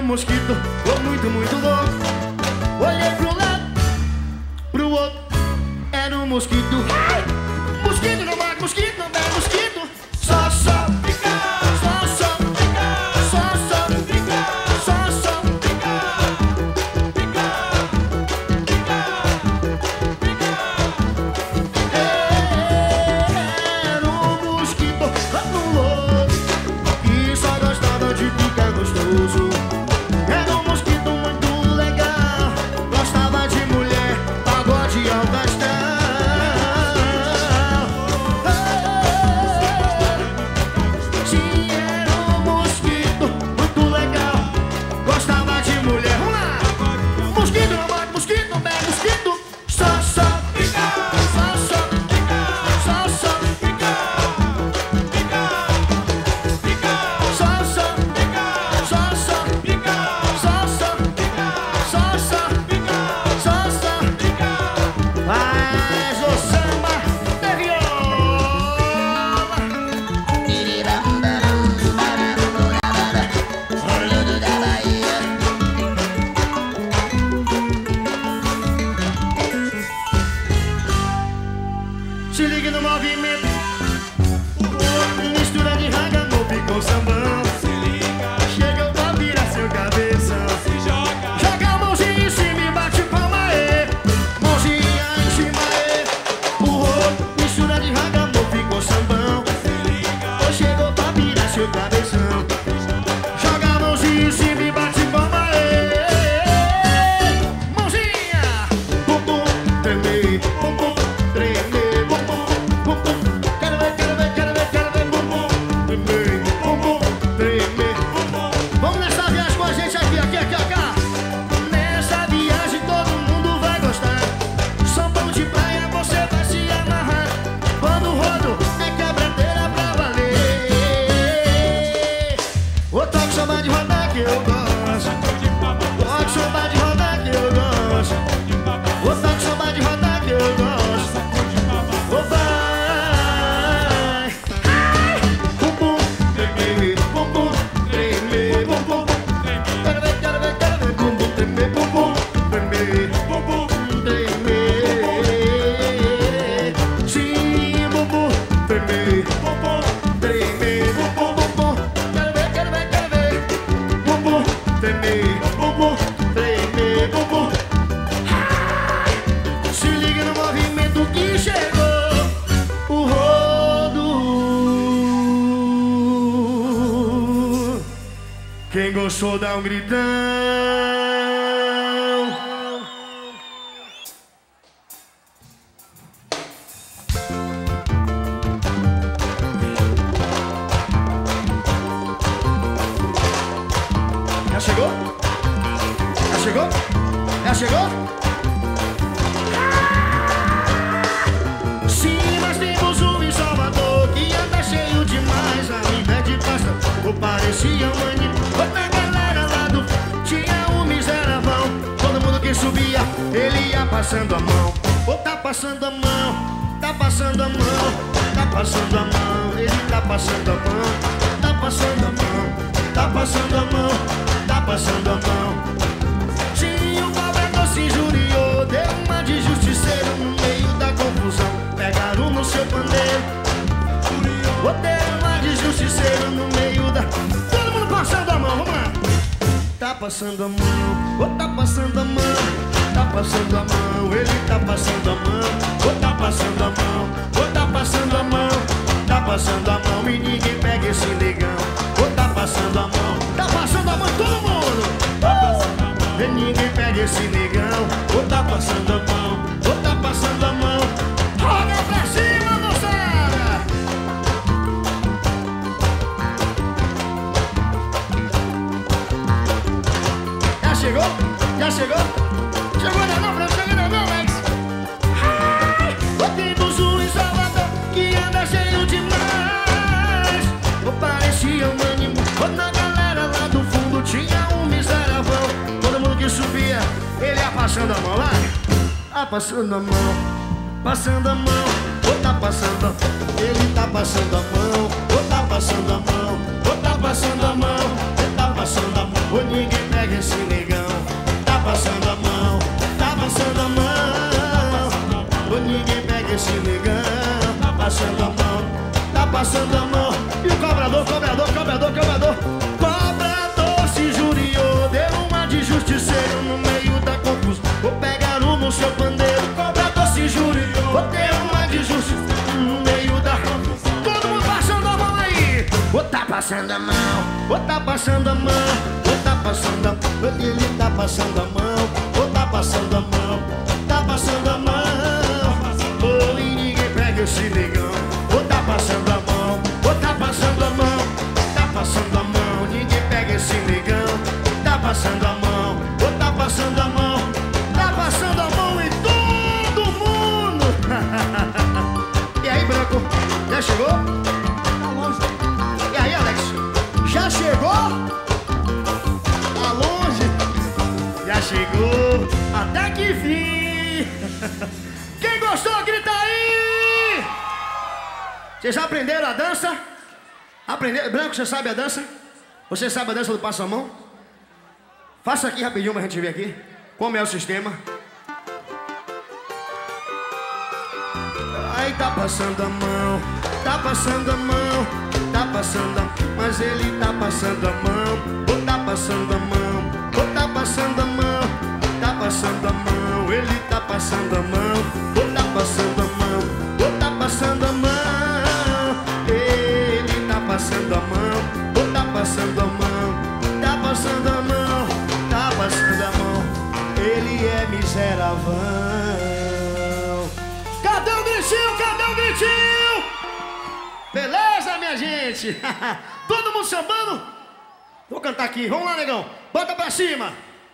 mosquito, tô muito, muito louco. Olhei pro lado, pro outro, era um mosquito. Ai! Mosquito não mata, mosquito não pega, mosquito. Só, só, Pica, só, só, pica, só, só, pica, só, só. pica, pica, pica, pica. Era um mosquito no louco que só gostava de ficar gostoso. Era um mosquito muito legal, gostava de mulher, pagode e alta astral. Sim, era um mosquito muito legal, gostava de mulher. Vamos lá! Mosquito não mata, mosquito não pega, mosquito. Só, só, Pica, só, só, pica, só, só, pica, pica, pica, só, só, pica, só, só, pica, só, só, só, só, pica, só, só. pica. Faz o samba da viola. Olho da Bahia. Se liga no movimento. Mistura de ragamuffin com sambão. Se liga, Chega pra virar seu cabeção. se joga, Joga a mãozinha em cima e bate palma, ê. Mãozinha em cima, ê. O rolo, mistura de ragamuffin com sambão. se liga, Chegou pra virar seu cabeção. Joga a mãozinha em cima e bate palma, ê. Mãozinha. Bum, bum, treme. Bum, bum, treme. Bum, bum, bum, bum. Quero ver, quero ver, quero ver, quero ver. Bum, bum, treme. Bum, bum, treme. Vamos nessa viagem com a gente aqui, aqui, aqui, aqui. Nessa viagem todo mundo vai gostar. Sambão de praia você vai se amarrar. Quando o rodo é quebradeira pra valer. Ô, toque samba de rodar que eu gosto. de papo, Toque samba de rodar que eu gosto. de papo, Ô, toque samba de rodar que eu gosto. de papo. Ô, vai. Ai. Bum, bum, treme. Bum, bum, treme. Bum, bum. Quero ver, quero ver, quero ver. Bum, bum, treme. Bum, bum, treme. Bum, bum, Tremer, sim, bumbum, tremer, bum, tremer, bumbum, bumbum. Quero ver, quero ver, quero ver. Bumbum, tremer, bumbum, tremer, bumbum. Ai, se liga no movimento que chegou o rodo. Quem gostou dá um gritão. Já chegou? Já chegou? Já chegou? Sim, mas temos um em Salvador que anda cheio demais. Ao invés de pasta, ou parecia um anime. Outra galera lá do tinha um miseravão. Todo mundo que subia, ele ia passando a mão. Ou tá passando a mão, tá passando a mão, tá passando a mão, ele tá passando a mão, tá passando a mão, tá passando a mão, tá passando a mão. Sim, o cobrador se injuriou, deu uma de justiceiro no meio da confusão. Pegaram no seu pandeiro, ou deram uma de justiceiro no meio da... Todo mundo passando a mão, vamos lá. Tá passando a mão, ou tá passando a mão, tá passando a mão, ele tá passando a mão, ou tá passando a mão, ou tá passando a mão, tá passando a mão e ninguém pega esse negão. Ou tá passando a mão, tá passando a mão todo mundo. E ninguém pega esse negão. Ou tá passando a mão, ou tá passando a mão. Roda pra cima, moçada! Já chegou? Já chegou? Chegou ainda não, Fran? Chegou ainda não, Max? Ai, ô, temos um em Salvador que anda cheio demais. Ou parecia um ânimo. Ou na galera lá do fundo tinha um miseravão. Todo mundo que subia, ele ia passando a mão lá. Ah, passando a mão, passando a mão. Ou tá passando a... Ele tá passando a mão. Ou tá passando a mão, ou tá passando a mão. Ele tá passando a mão. Ou ninguém pega passando a mão. E o cobrador, cobrador, cobrador, cobrador. Cobrador se juriou, deu uma de justiceiro no meio da confusão. Vou pegar um no seu pandeiro. Cobrador se juriou, deu uma de justiceiro no meio da confusão. Todo mundo passando a mão aí. Ô tá passando a mão, ô tá passando a mão, ô tá passando a mão. Ele tá passando a mão, ô tá passando a mão, tá passando a mão. Ô, e ninguém pega esse negão. Ô tá passando a mão, ô tá passando a mão, tá passando a mão. Ninguém pega esse negão. Tá passando a mão, ô tá passando a mão, tá passando a mão em todo mundo. E aí, Branco, já chegou? Tá longe. E aí, Alex, já chegou? Tá longe? Já chegou, até que fim. Quem gostou, grita aí! Vocês já aprenderam a dança? Aprenderam? Branco, você sabe a dança? Você sabe a dança do passo a mão? Faça aqui rapidinho pra gente ver aqui como é o sistema. Aí tá passando a mão, tá passando a mão, tá passando a mão. Mas ele tá passando a mão, ou tá passando a mão, ou tá passando a mão, tá passando a mão. Ele tá passando a mão, ou tá passando a mão, ou tá passando a mão. Ele tá passando a mão, ou tá passando a mão, tá passando a mão, tá passando a mão. Ele é miseravão. Cadê o gritinho? Cadê o gritinho? Beleza, minha gente? Todo mundo sambando? Vou cantar aqui, vamos lá, negão. Bota pra cima.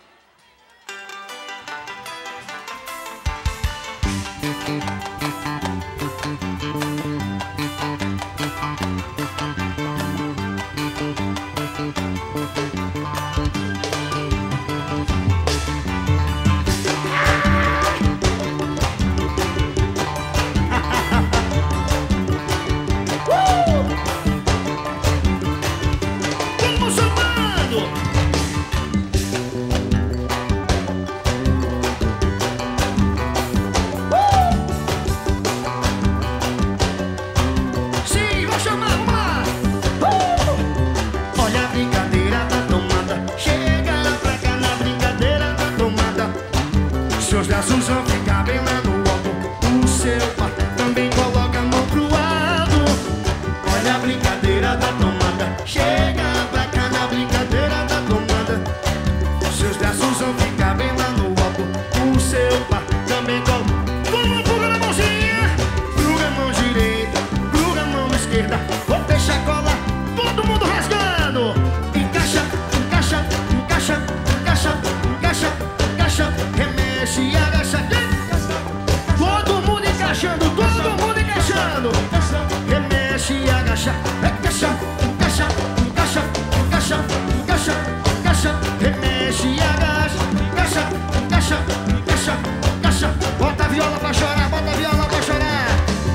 Seus braços vão ficar bem lá no alto. O seu par também coloca a mão pro alto. Olha a brincadeira da tomada. Chega pra cá na brincadeira da tomada. Seus braços vão ficar bem lá no alto. O seu par também coloca. Vamos plugar na mãozinha. Pluga a mão direita, pluga a mão esquerda. Vou deixar colar, todo mundo rasgando. Encaixa, encaixa, encaixa, encaixa, encaixa, encaixa. Remexe e agacha. Todo mundo encaixando, todo mundo encaixando. Remexe e agacha. Encaixa, encaixa, encaixa, encaixa, encaixa, encaixa. Remexe e agacha. Encaixa, encaixa, encaixa, encaixa. Bota a viola pra chorar, bota a viola pra chorar.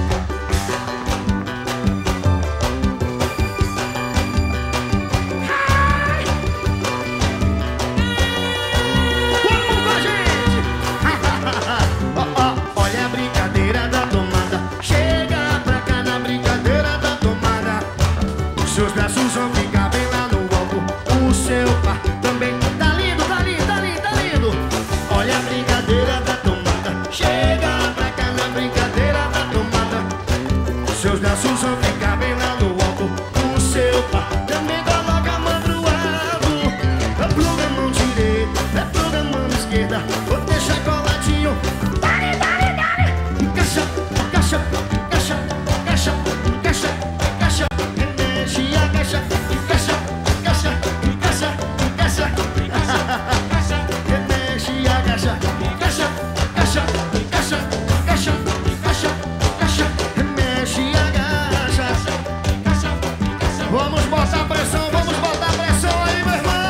Seus braços vão ficar bem lá no alto. O seu par também tá lindo, tá lindo, tá lindo, tá lindo. Olha a brincadeira da tomada. Chega pra cá na brincadeira da tomada. Seus braços vão ficar bem lá no alto. O seu par também coloca a mão pro alto. Pluga a mão direita, pluga a mão esquerda. Vou deixar coladinho. Dale, dale, dale. Encaixa, encaixa, encaixa, encaixa, encaixa, encaixa. Remexe e agacha, encaixa, encaixa, encaixa, encaixa, encaixa. Remexe e agacha, encaixa, encaixa, encaixa, encaixa, encaixa, encaixa. Remexe e agacha. Vamos botar pressão, vamos botar pressão aí, meu irmão.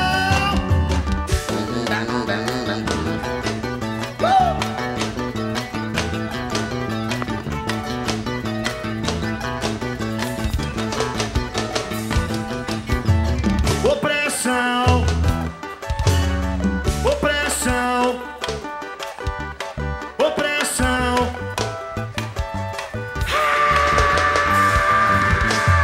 Opressão, opressão, opressão.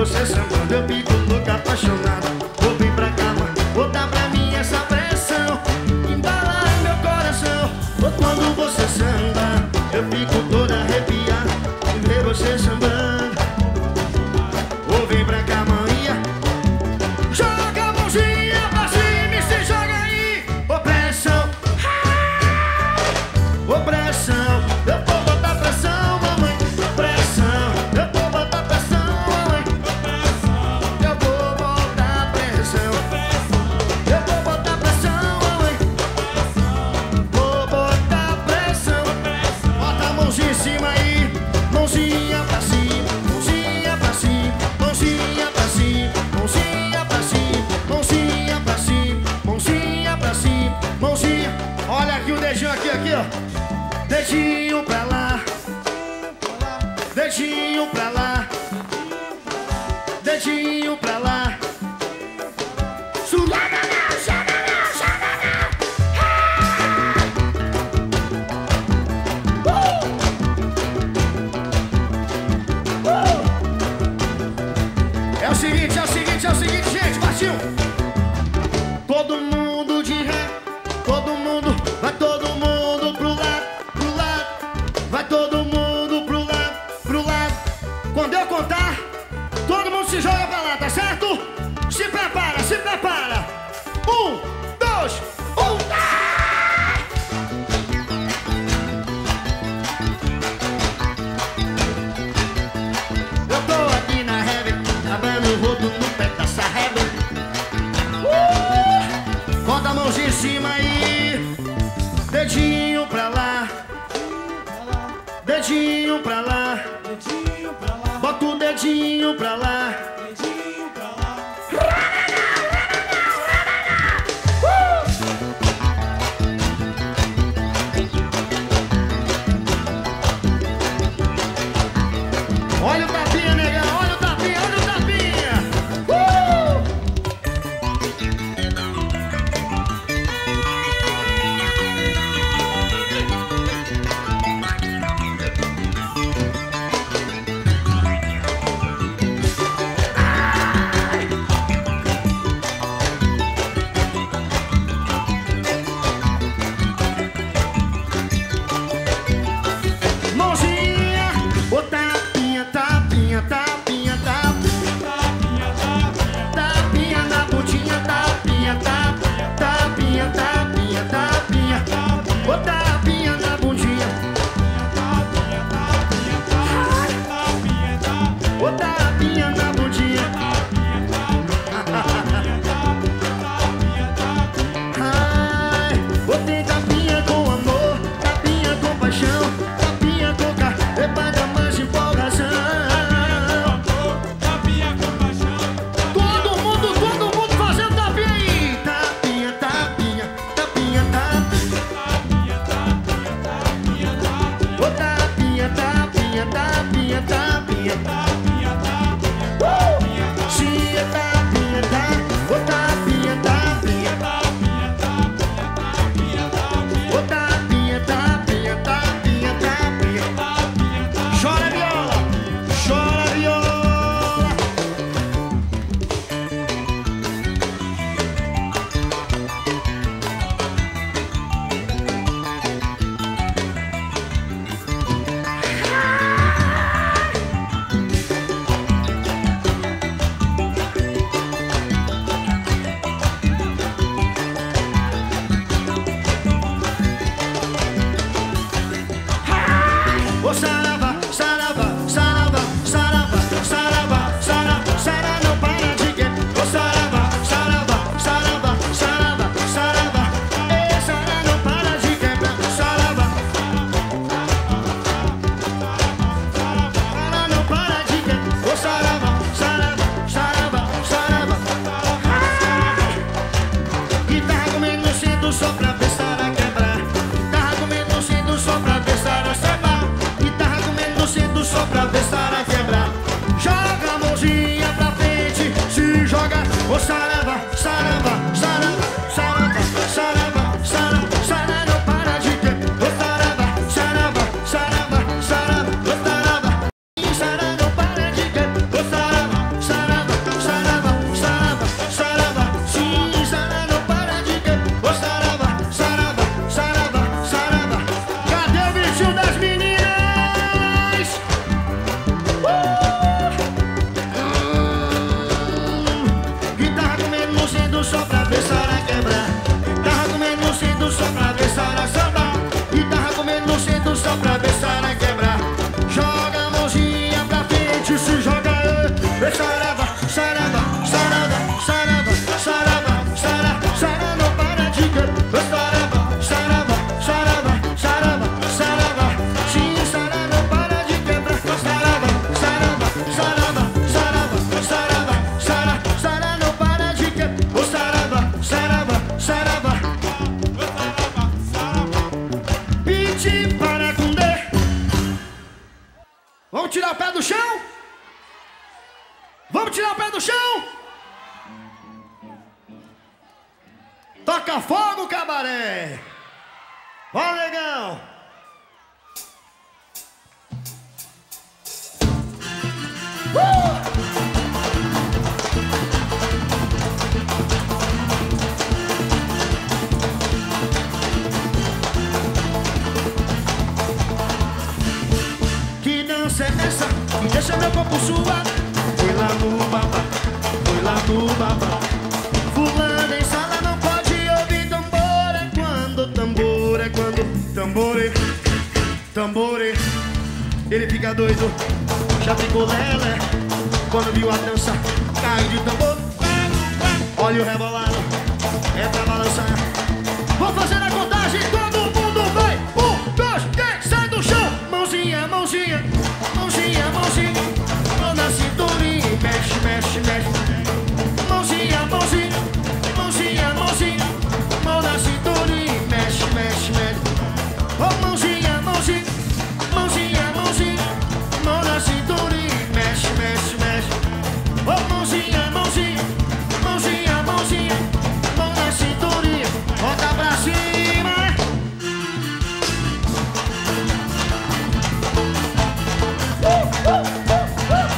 você sambando, eu fico louco, apaixonado. Vou vir pra cá, mãe, botar pra mim essa pressão, embalar meu coração. Ou quando você samba, eu fico todo arrepiado em ver você sambando. Vou vir pra cá, mãe, joga a mãozinha pra cima e se joga aí. Ô pressão, ô pressão, eu vou botar pressão, mamãe. Pressão, eu vou botar pressão, mamãe. Eu vou botar pressão, eu vou botar pressão, mamãe. Vou botar pressão. Bota a mãozinha em cima aí, mãozinha pra cima, mãozinha pra cima, mãozinha pra cima, mãozinha pra cima, mãozinha pra cima, mãozinha pra cima, mãozinha. Olha aqui o dedinho aqui, aqui, ó. Dedinho pra lá, dedinho pra lá, dedinho pra lá. Sulada não, chama não, chama não. Uh! Uh! É o seguinte, é o seguinte, é o seguinte, gente, partiu. Todo mundo de ré, todo mundo, vai todo mundo pro lado, pro lado, vai todo mundo pro lado, pro lado. Quando eu contar, todo mundo se joga pra lá, tá certo? Se prepara, se prepara. Um, dois, um, tá! Eu tô aqui na heaven, abando o rodo no pé dessa heaven. Uh! Bota a mãozinha em cima aí, dedinho pra lá, dedinho pra lá, bota o dedinho pra lá. Olha o tapinha, negão, olha o tapinha, olha o tapinha. Uh! Mãozinha, ô tapinha, tapinha, tapinha, tapinha, tapinha na bundinha, tapinha, tapinha, tapinha, tapinha, tapinha, ô tapinha na bundinha, ô tapinha na bundinha. Ai, botei tapinha com amor, tapinha com paixão, tapinha com car... Epada mais empolgação. Todo mundo, todo mundo fazendo tapinha aí. Tapinha, tapinha, tapinha, tapinha. Ô tapinha, tapinha, tapinha, tapinha. Uh! tirar o pé do chão. Toca fogo, cabaré. Ó, negão. Uh! Que dança é essa que deixa meu corpo suar? Foi lá no babá, foi lá no babá. Fulano em sala não pode ouvir tambor. É quando tambor, é quando tambore, tambore. Ele fica doido, já ficou lelé. Quando viu a dança, caiu de tambor. Olha o rebolado, é pra balançar. Vou fazer a contagem, todo mundo vai. Um, dois, três, sai do chão. Mãozinha, mãozinha, mãozinha, mãozinha. Mão na cinturinha, mexe, mexe, mexe. Mãozinha, mãozinha, mãozinha, mãozinha. Mão na cinturinha, mexe, mexe, mexe. Oh, mãozinha, mãozinha, mãozinha, mãozinha. Mão na cinturinha, mexe, mexe, mexe. Oh, mãozinha, mãozinha, mãozinha, mãozinha. Mão na cinturinha, bota pra cima. Uh, uh, uh, uh.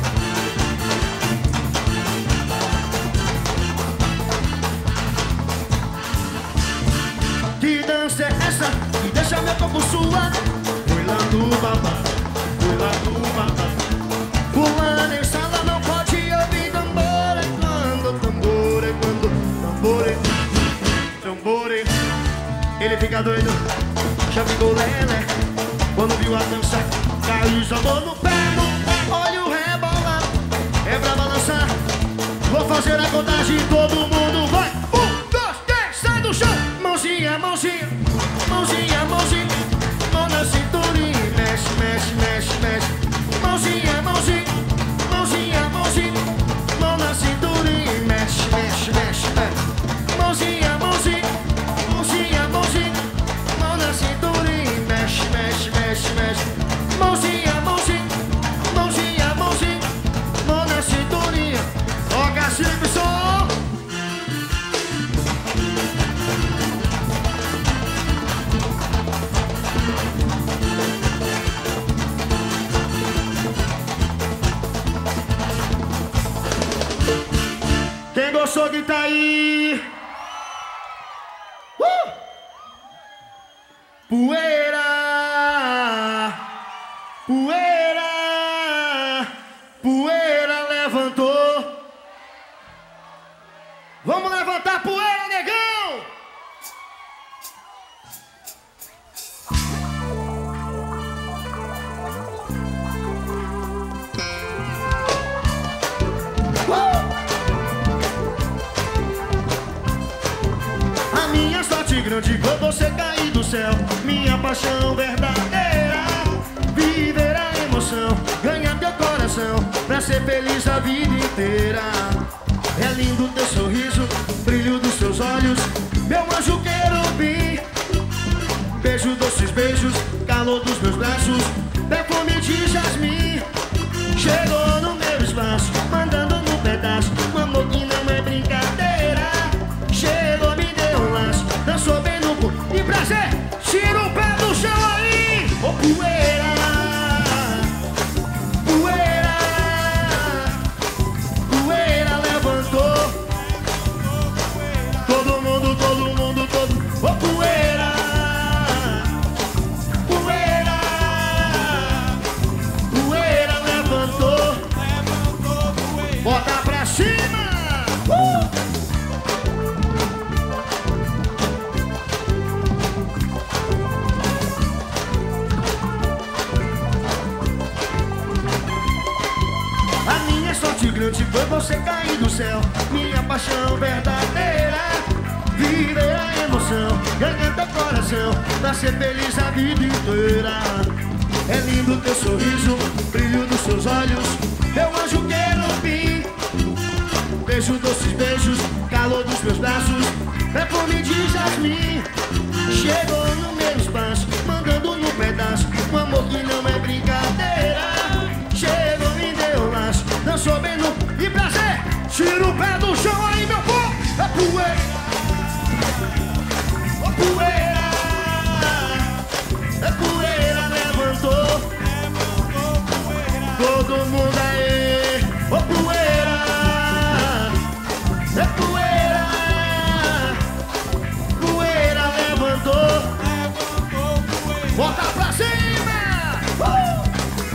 Que dança é essa que deixa meu corpo suar? Foi lá no babá, foi lá no babá. Fulano em sala não pode ouvir tambor. É quando tambor, é quando tambore, tambore. Ele fica doido, já ficou lelé. Quando viu a dança, caiu e jogou no pé, no pé. Olha o rebolado, é pra balançar. Vou fazer a contagem, todo mundo vai. Um, dois, três, sai do chão. Mãozinha, mãozinha, mãozinha, mãozinha. Mão na cinturinha, mexe, mexe, mexe, mexe. Mãozinha, mãozinha, mãozinha, mãozinha. Mão na cinturinha, mexe, mexe, mexe, mexe. Mãozinha, mãozinha, mãozinha, mãozinha. Mão na cinturinha, mexe, mexe, mexe, mexe. Mãozinha, mãozinha, mãozinha, mãozinha. Mão na cinturinha, toca Simpson. Quem gostou que tá aí? Uh! Poeira, poeira, poeira levantou. Vamos levantar poeira, negão! A minha sorte grande foi você cair do céu. Minha paixão verdadeira, viver a emoção, ganhar teu coração, pra ser feliz a vida inteira. É lindo teu sorriso, brilho dos seus olhos, meu anjo querubim. Beijo, doces beijos, calor dos meus braços, perfume de jasmim. Chegou no meu espaço, mandando no pedaço, um amor que não é brincadeira. Chegou, me deu um laço, dançou bem no cu. E prazer, tira o pé do chão aí. Ô oh, poeira, poeira, poeira levantou. Todo mundo, todo mundo, todo. Ô oh, poeira, poeira, poeira levantou. Bota pra cima. Uh! Sorte grande foi você cair do céu. Minha paixão verdadeira, viver a emoção, ganhar teu coração, pra ser feliz a vida inteira. É lindo teu sorriso, brilho dos seus olhos, meu anjo querubim. Beijo, doces beijos, calor dos meus braços, perfume de jasmim. Chegou no meu espaço, mandando no pedaço, um amor que não é brincadeira. Chegou, me deu um laço, dançou bem no... E o pé do chão aí, meu povo. É poeira. Ô poeira. É poeira, levantou. Todo mundo aí. Ô poeira. É poeira. Poeira levantou. Bota pra cima. Uh!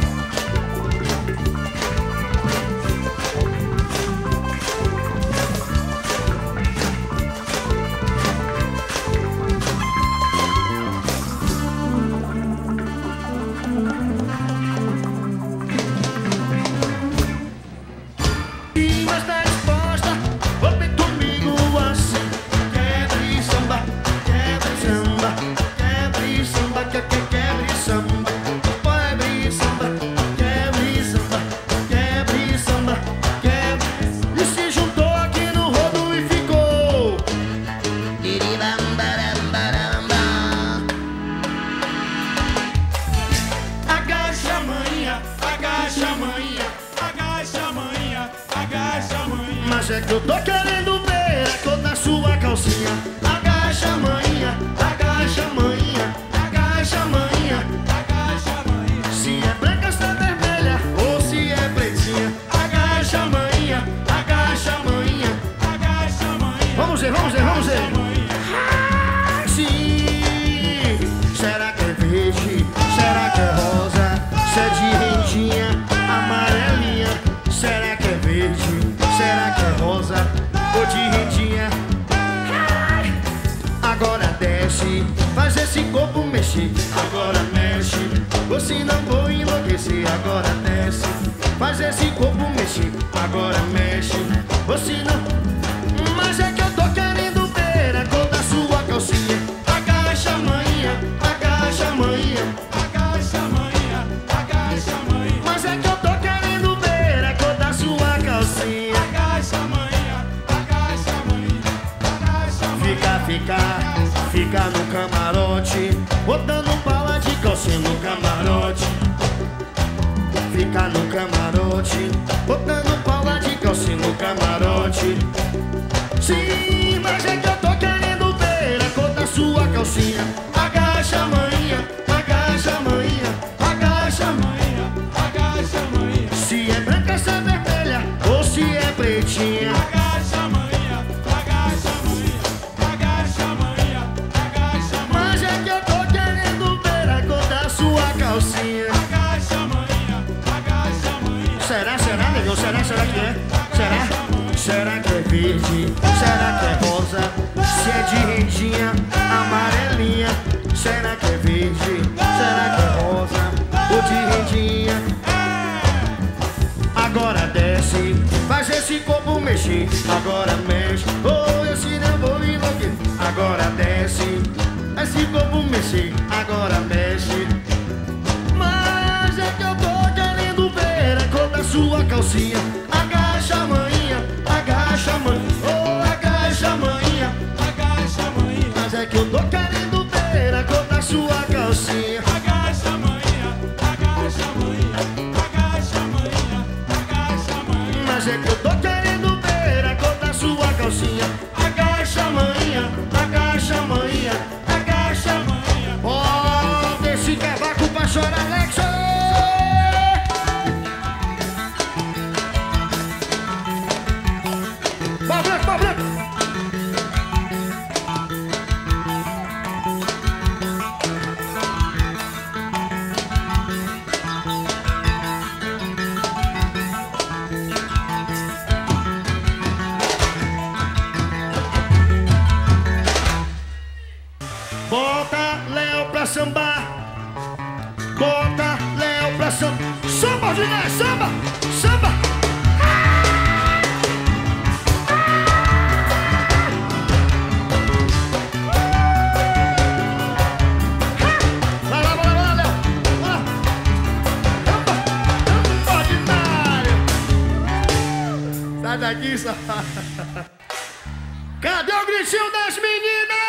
Mas tá disposta, vou ter comigo assim. Quebre samba, quebre samba, quebre samba, que que quebre samba, quebre samba, quebre samba, quebre samba, quebre. E se juntou aqui no rodo e ficou. Agacha a manha, agacha a manha, agacha a manha, agacha a manha. Mas é que eu tô querendo ver a cor da sua calcinha. Agacha a manhã, agacha a manhã, agacha a manhã. Agacha a manha, Se é branca, se é vermelha ou se é pretinha. Agacha a manhã, agacha a manhã. agacha a manha. Vamos ver, vamos ver, vamos ver. Agacha a manha. Ah, sim. Será que é verde? Será que é rosa? Se é de rendinha, amarelinha. Será que é verde? Será que é rosa? Ou de rendinha? Ai. Agora desce, faz esse corpo mexer. Agora mexe, você não vou enlouquecer. Agora desce, faz esse corpo mexer. Agora mexe, você não. Mas é que eu tô querendo ver a cor da sua calcinha. Agacha a manhã, agacha a manhã. Agacha a manha, agacha a manha. Mas é que eu tô querendo ver a cor da sua calcinha. Agacha a manha, agacha a manha, agacha a manha. Fica, fica, fica no camarote, botando bala de calcinha no camarote. Fica no camarote, botando bala de calcinha no camarote. Sim, mas é que eu tô querendo ver a cor da sua calcinha. Agacha a manhã, agacha a manhã, agacha a manhã. Agacha a manha, Se é branca, se é vermelha ou se é pretinha. agacha a manha, agacha a manha, agacha a manha, agacha a manha. Mas é que eu tô querendo ver a cor da sua calcinha. Agacha a manha, agacha a manha. Será, será, negão? Será, será que é? Será? Será que é verde? Será que é rosa? Se é de rendinha, amarelinha. Será que é verde? Será que é rosa? Ou de rendinha? Agora desce, faz esse corpo mexer. Agora mexe, oh, esse não vou enlouquecer. Agora desce, esse corpo mexer. Agora mexe. Mas é que eu tô querendo ver a cor da sua calcinha. Agacha a manhã, agacha a manhã, oh, agacha a manhã. Agacha a manha, Mas é que eu tô querendo ver a cor da sua calcinha. agacha a manha, agacha a manha, agacha a manha, agacha a manha. Mas é que eu tô querendo ver a cor da sua calcinha. Agacha a manhã, agacha a manhã, agacha a manhã. Ó, desse cavaco pra chorar, Alex. Pau branco, pau branco. Bota Léo pra sambar. Bota Léo pra samba. Samba, Dinés, samba, samba. Vai lá, vai lá, vai lá, Léo. Vai lá. Samba, samba, ordinário. Sai daqui, safado. Cadê o gritinho das meninas?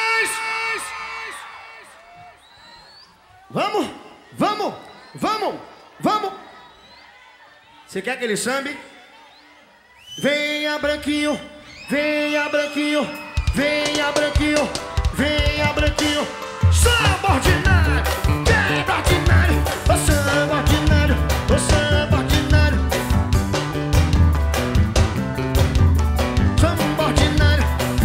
Vamos, vamos, vamos, vamos. Você quer que ele sambe? Venha, branquinho, venha, branquinho, venha, branquinho, venha, branquinho. Samba ordinário, quebra ordinário, o samba ordinário, o samba ordinário. Samba ordinário.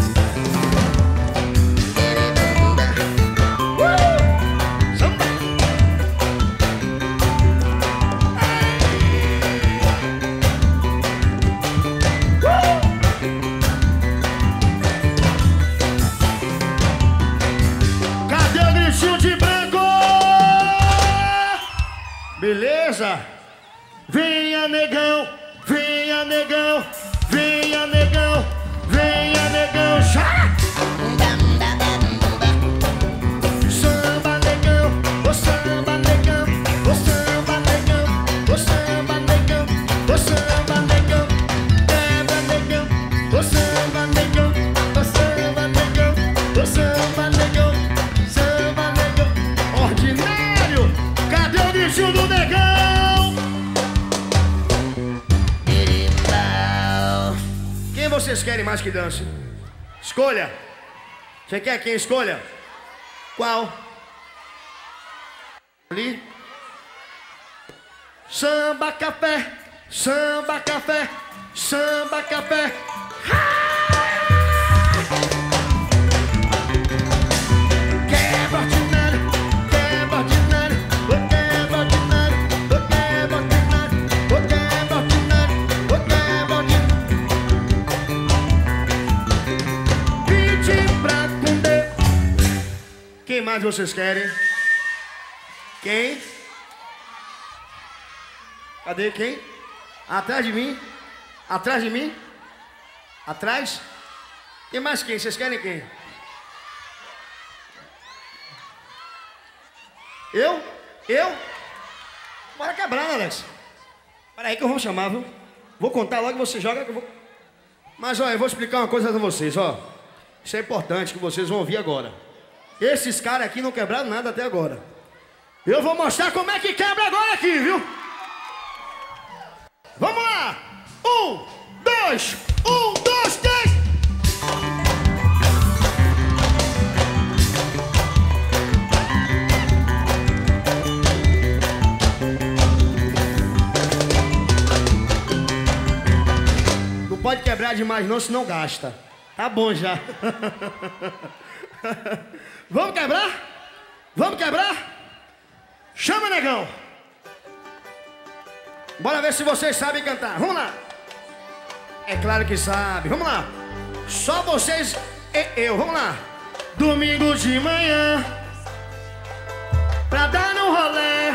Uh! Samba. Cadê o gritinho de branco? Beleza? Venha, negão, venha, negão, venha, negão, venha, negão, já! Samba, negão, o samba, negão, o samba, negão, o samba, negão, o samba, negão, quebra, negão, o samba, negão, o samba, negão, o samba, negão, samba, negão. Ordinário, cadê o bicho do negão? Quem vocês querem mais que dance? Escolha. Você quer quem? Escolha. Qual? Ali. Samba, café, samba, café, samba, café. Quebra ordinário, quebra ordinário, o quebra ordinário, o quebra ordinário, o quebra ordinário, o quebra ordinário. Pede pra comer. Quem mais vocês querem? Quem? Cadê quem? Atrás de mim? Atrás de mim? Atrás? Tem mais quem? Vocês querem quem? Eu? Eu? Bora quebrar, né, Alex? Pera aí que eu vou chamar, viu? Vou contar logo que você joga que eu vou... Mas, ó, eu vou explicar uma coisa pra vocês, ó. Isso é importante que vocês vão ouvir agora. Esses caras aqui não quebraram nada até agora. Eu vou mostrar como é que quebra agora aqui, viu? Vamos lá! Um, dois, um, dois, três! Não pode quebrar demais não, senão gasta. Tá bom já. Vamos quebrar? Vamos quebrar? Chama, negão! Bora ver se vocês sabem cantar. Vamos lá! É claro que sabe. Vamos lá! Só vocês e eu. Vamos lá! Domingo de manhã, pra dar um rolê,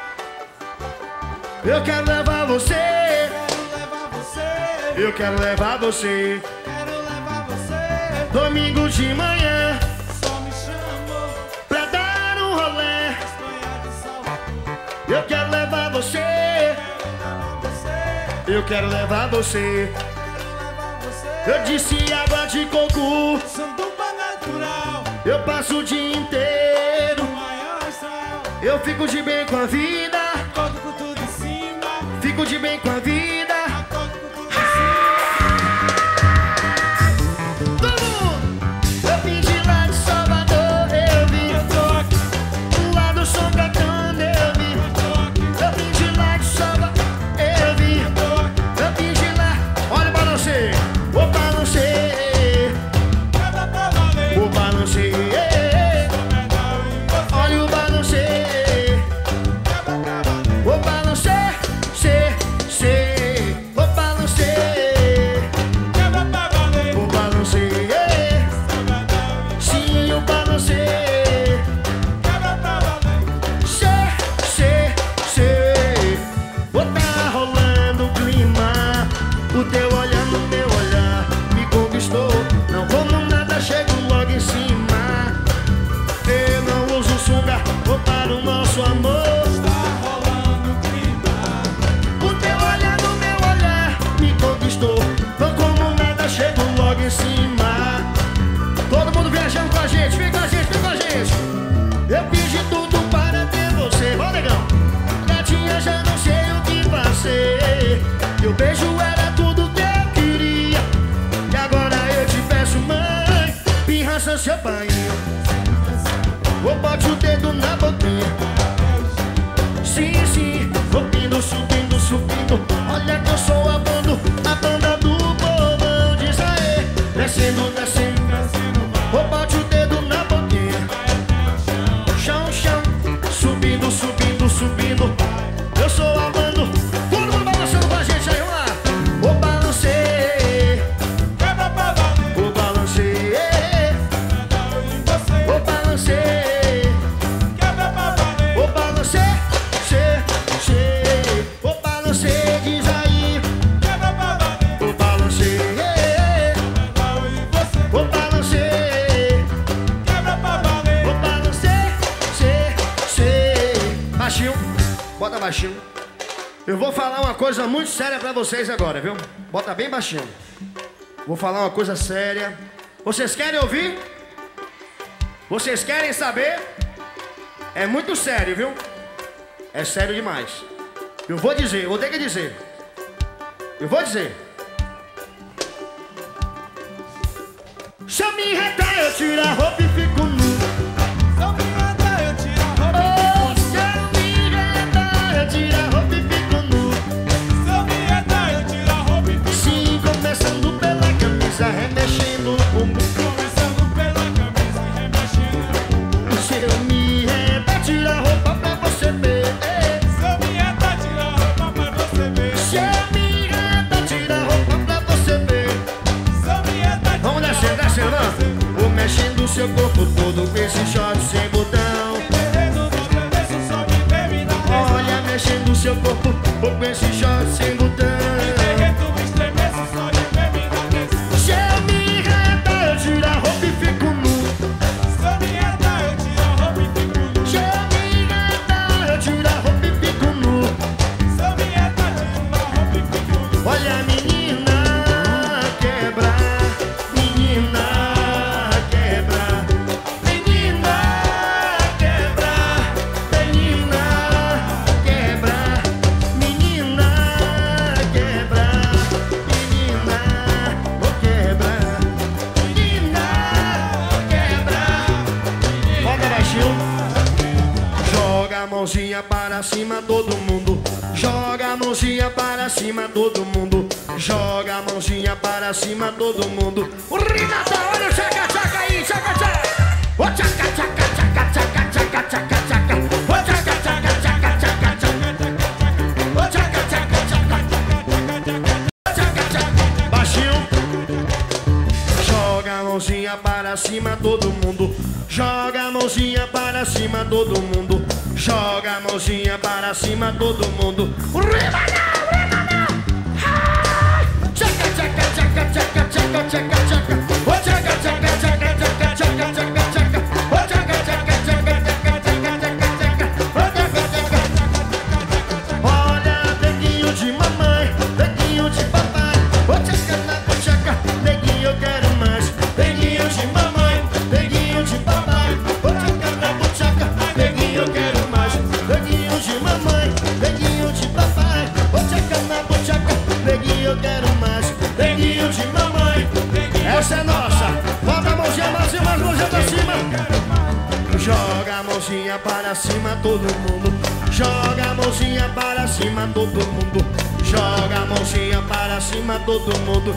eu quero levar você. Quero levar você. Eu quero levar você. Quero levar você. Domingo de manhã, Só me chamou. pra dar um rolê, Espanha de Salvador. eu quero levar você. Eu quero levar você. Eu disse água de coco, Sanduba natural. eu passo o dia inteiro. Maior astral. Eu fico de bem com a vida. Acordo com tudo em cima. Fico de bem com a vida. Acordo com tudo em cima. Todo mundo! Eu vim de lá de Salvador, eu vim. Eu tô aqui. Do lado do São Caetano, eu vim. Eu tô aqui. Eu vim de lá de Salvador, eu vim. Eu tô aqui. Eu vim de lá. Olha o balancê, o balancê, Cada pra valer. o balancê. Olha o balancê, Cada pra valer. o balancê, cê, cê, o balancê, Cada pra valer. o balancê, sim, o balancê, Cada pra valer. cê, cê, cê, o tá rolando o clima, o teu olhar no meu olhar me conquistou, não como nada, chego logo em cima. Eu não uso sunga, vou para o nosso amor. Tá rolando o clima. O teu olhar no meu olhar me conquistou, não como nada, chego logo em cima. Todo mundo viajando com a gente, vem com a gente, vem com a gente. Eu fiz de tudo para ter você, ó negão. Gatinha, já não sei o que passei. Teu beijo era tudo que eu seu painho. Ou bote o dedo na boquinha. Sim, sim, subindo, subindo, subindo. Olha que eu sou a banda, a banda do povão de Israel. Descendo, descendo, ou bote o dedo na boquinha. Chão, chão, subindo, subindo, subindo. Eu sou a banda. Todo mundo balançando com a gente aí, vamos lá. O balancei, o balancei, o balancei, o balancei, che, che, o balancei, diz aí. O balancei, o balancei, o balancei, che, che. Baixinho, bota baixinho. Eu vou falar uma coisa muito séria pra vocês agora, viu? Bota bem baixinho. Vou falar uma coisa séria. Vocês querem ouvir? Vocês querem saber? É muito sério, viu? É sério demais. Eu vou dizer, eu vou ter que dizer. Eu vou dizer. Se eu me enredar, eu tiro a roupa e fico nu. Se eu me enredar, eu tiro a roupa e Oh, fico se eu me enredar, eu tiro a roupa e fico nu. nu. Se eu me enredar, eu tiro a roupa e fico Sim, começando pela camisa, remexendo o mundo. começando pela camisa e remexendo. Se eu me enredar, tira a roupa pra você ver. Se eu me enredar, tira a roupa pra você ver. Se eu me enredar, tira a roupa pra você ver. Se eu me enredar, Vamos descer, descer, vamos. Vou mexendo o seu corpo todo com esse short sem botão. Olha, mexendo o seu corpo com esse short sem botão. Se eu me enredar, eu tiro a roupa e fico nu. Se eu me enredar, eu tiro a roupa e fico nu. Olha, menina, quebra, menina, quebra, menina, quebra, menina, quebra, menina, quebra, menina, oh, quebra, menina, quebra. Bota baixinho. Joga a mãozinha para cima, todo mundo. Joga a mãozinha para cima, todo mundo. Joga a mãozinha para cima, todo mundo. O Renata, olha o tchaca, tchaca aí, tchaca, tchaca. O tchaca, tchaca, tchaca, tchaca, tchaca, tchaca, tchaca. O tchaca, tchaca, tchaca, tchaca, tchaca. O tchaca, tchaca, tchaca, tchaca, tchaca. Baixinho. Joga a mãozinha para cima, todo mundo. Joga a mãozinha para cima, todo mundo. Joga a mãozinha para cima, todo mundo. Rima não, rima não. Tchaca, tchaca, tchaca, tchaca, tchaca, tchaca, tchaca. O tchaca, tchaca, tchaca, tchaca, tchaca, tchaca, tchaca. O tchaca, tchaca, tchaca, tchaca, tchaca, tchaca, tchaca. O tchaca, tchaca. Olha, neguinho de mamãe, neguinho de papai. O tchaca na buchaca, neguinho eu quero mais. Neguinho de mamãe, neguinho de papai. O tchaca na buchaca, neguinho eu quero mais. Neguinho de mamãe, neguinho de papai. O tchaca na buchaca, neguinho eu quero mais. Neguinho de mamãe, essa é nossa. Bota a mãozinha pra cima, as mãozinhas pra cima. Joga a mãozinha para cima, todo mundo. Joga a mãozinha para cima, todo mundo. Joga a mãozinha para cima, todo mundo.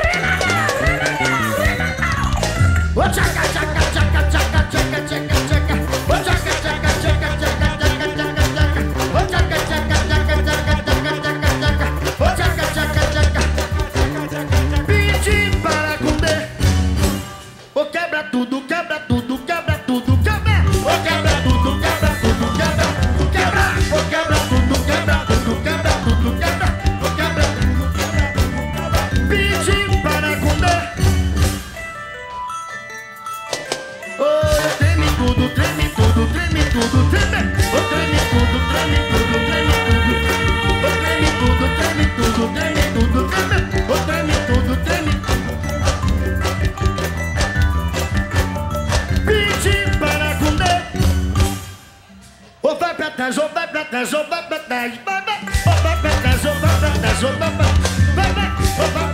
O tchaca, tchaca, tchaca, tchaca, tchaca, tchaca, tchaca. O tchaca, tchaca, tchaca, tchaca, tchaca, tchaca, tchaca. O tchaca, tchaca, tchaca, tchaca, tchaca, tchaca, tchaca. O tchaca, tchaca, tchaca. Pedi para comer. O quebra tudo, quebra tudo, quebra tudo, quebra. O quebra tudo, quebra tudo, quebra. Quebra, o quebra tudo, quebra tudo, quebra tudo, quebra. O quebra tudo, quebra tudo. Pedi para comer. Oh, treme tudo, treme tudo, treme tudo, treme. Oh, treme tudo, treme tudo, treme tudo. Oh, treme tudo, treme tudo, treme tudo, treme. Oh, treme tudo, treme tudo. Pedi para comer. Oh, vai pra trás, oh, vai pra trás, oh, vai pra trás, vai, vai. Oh, vai pra trás, oh, vai pra trás, oh, vai, vai. Vai, vai, oh, vai.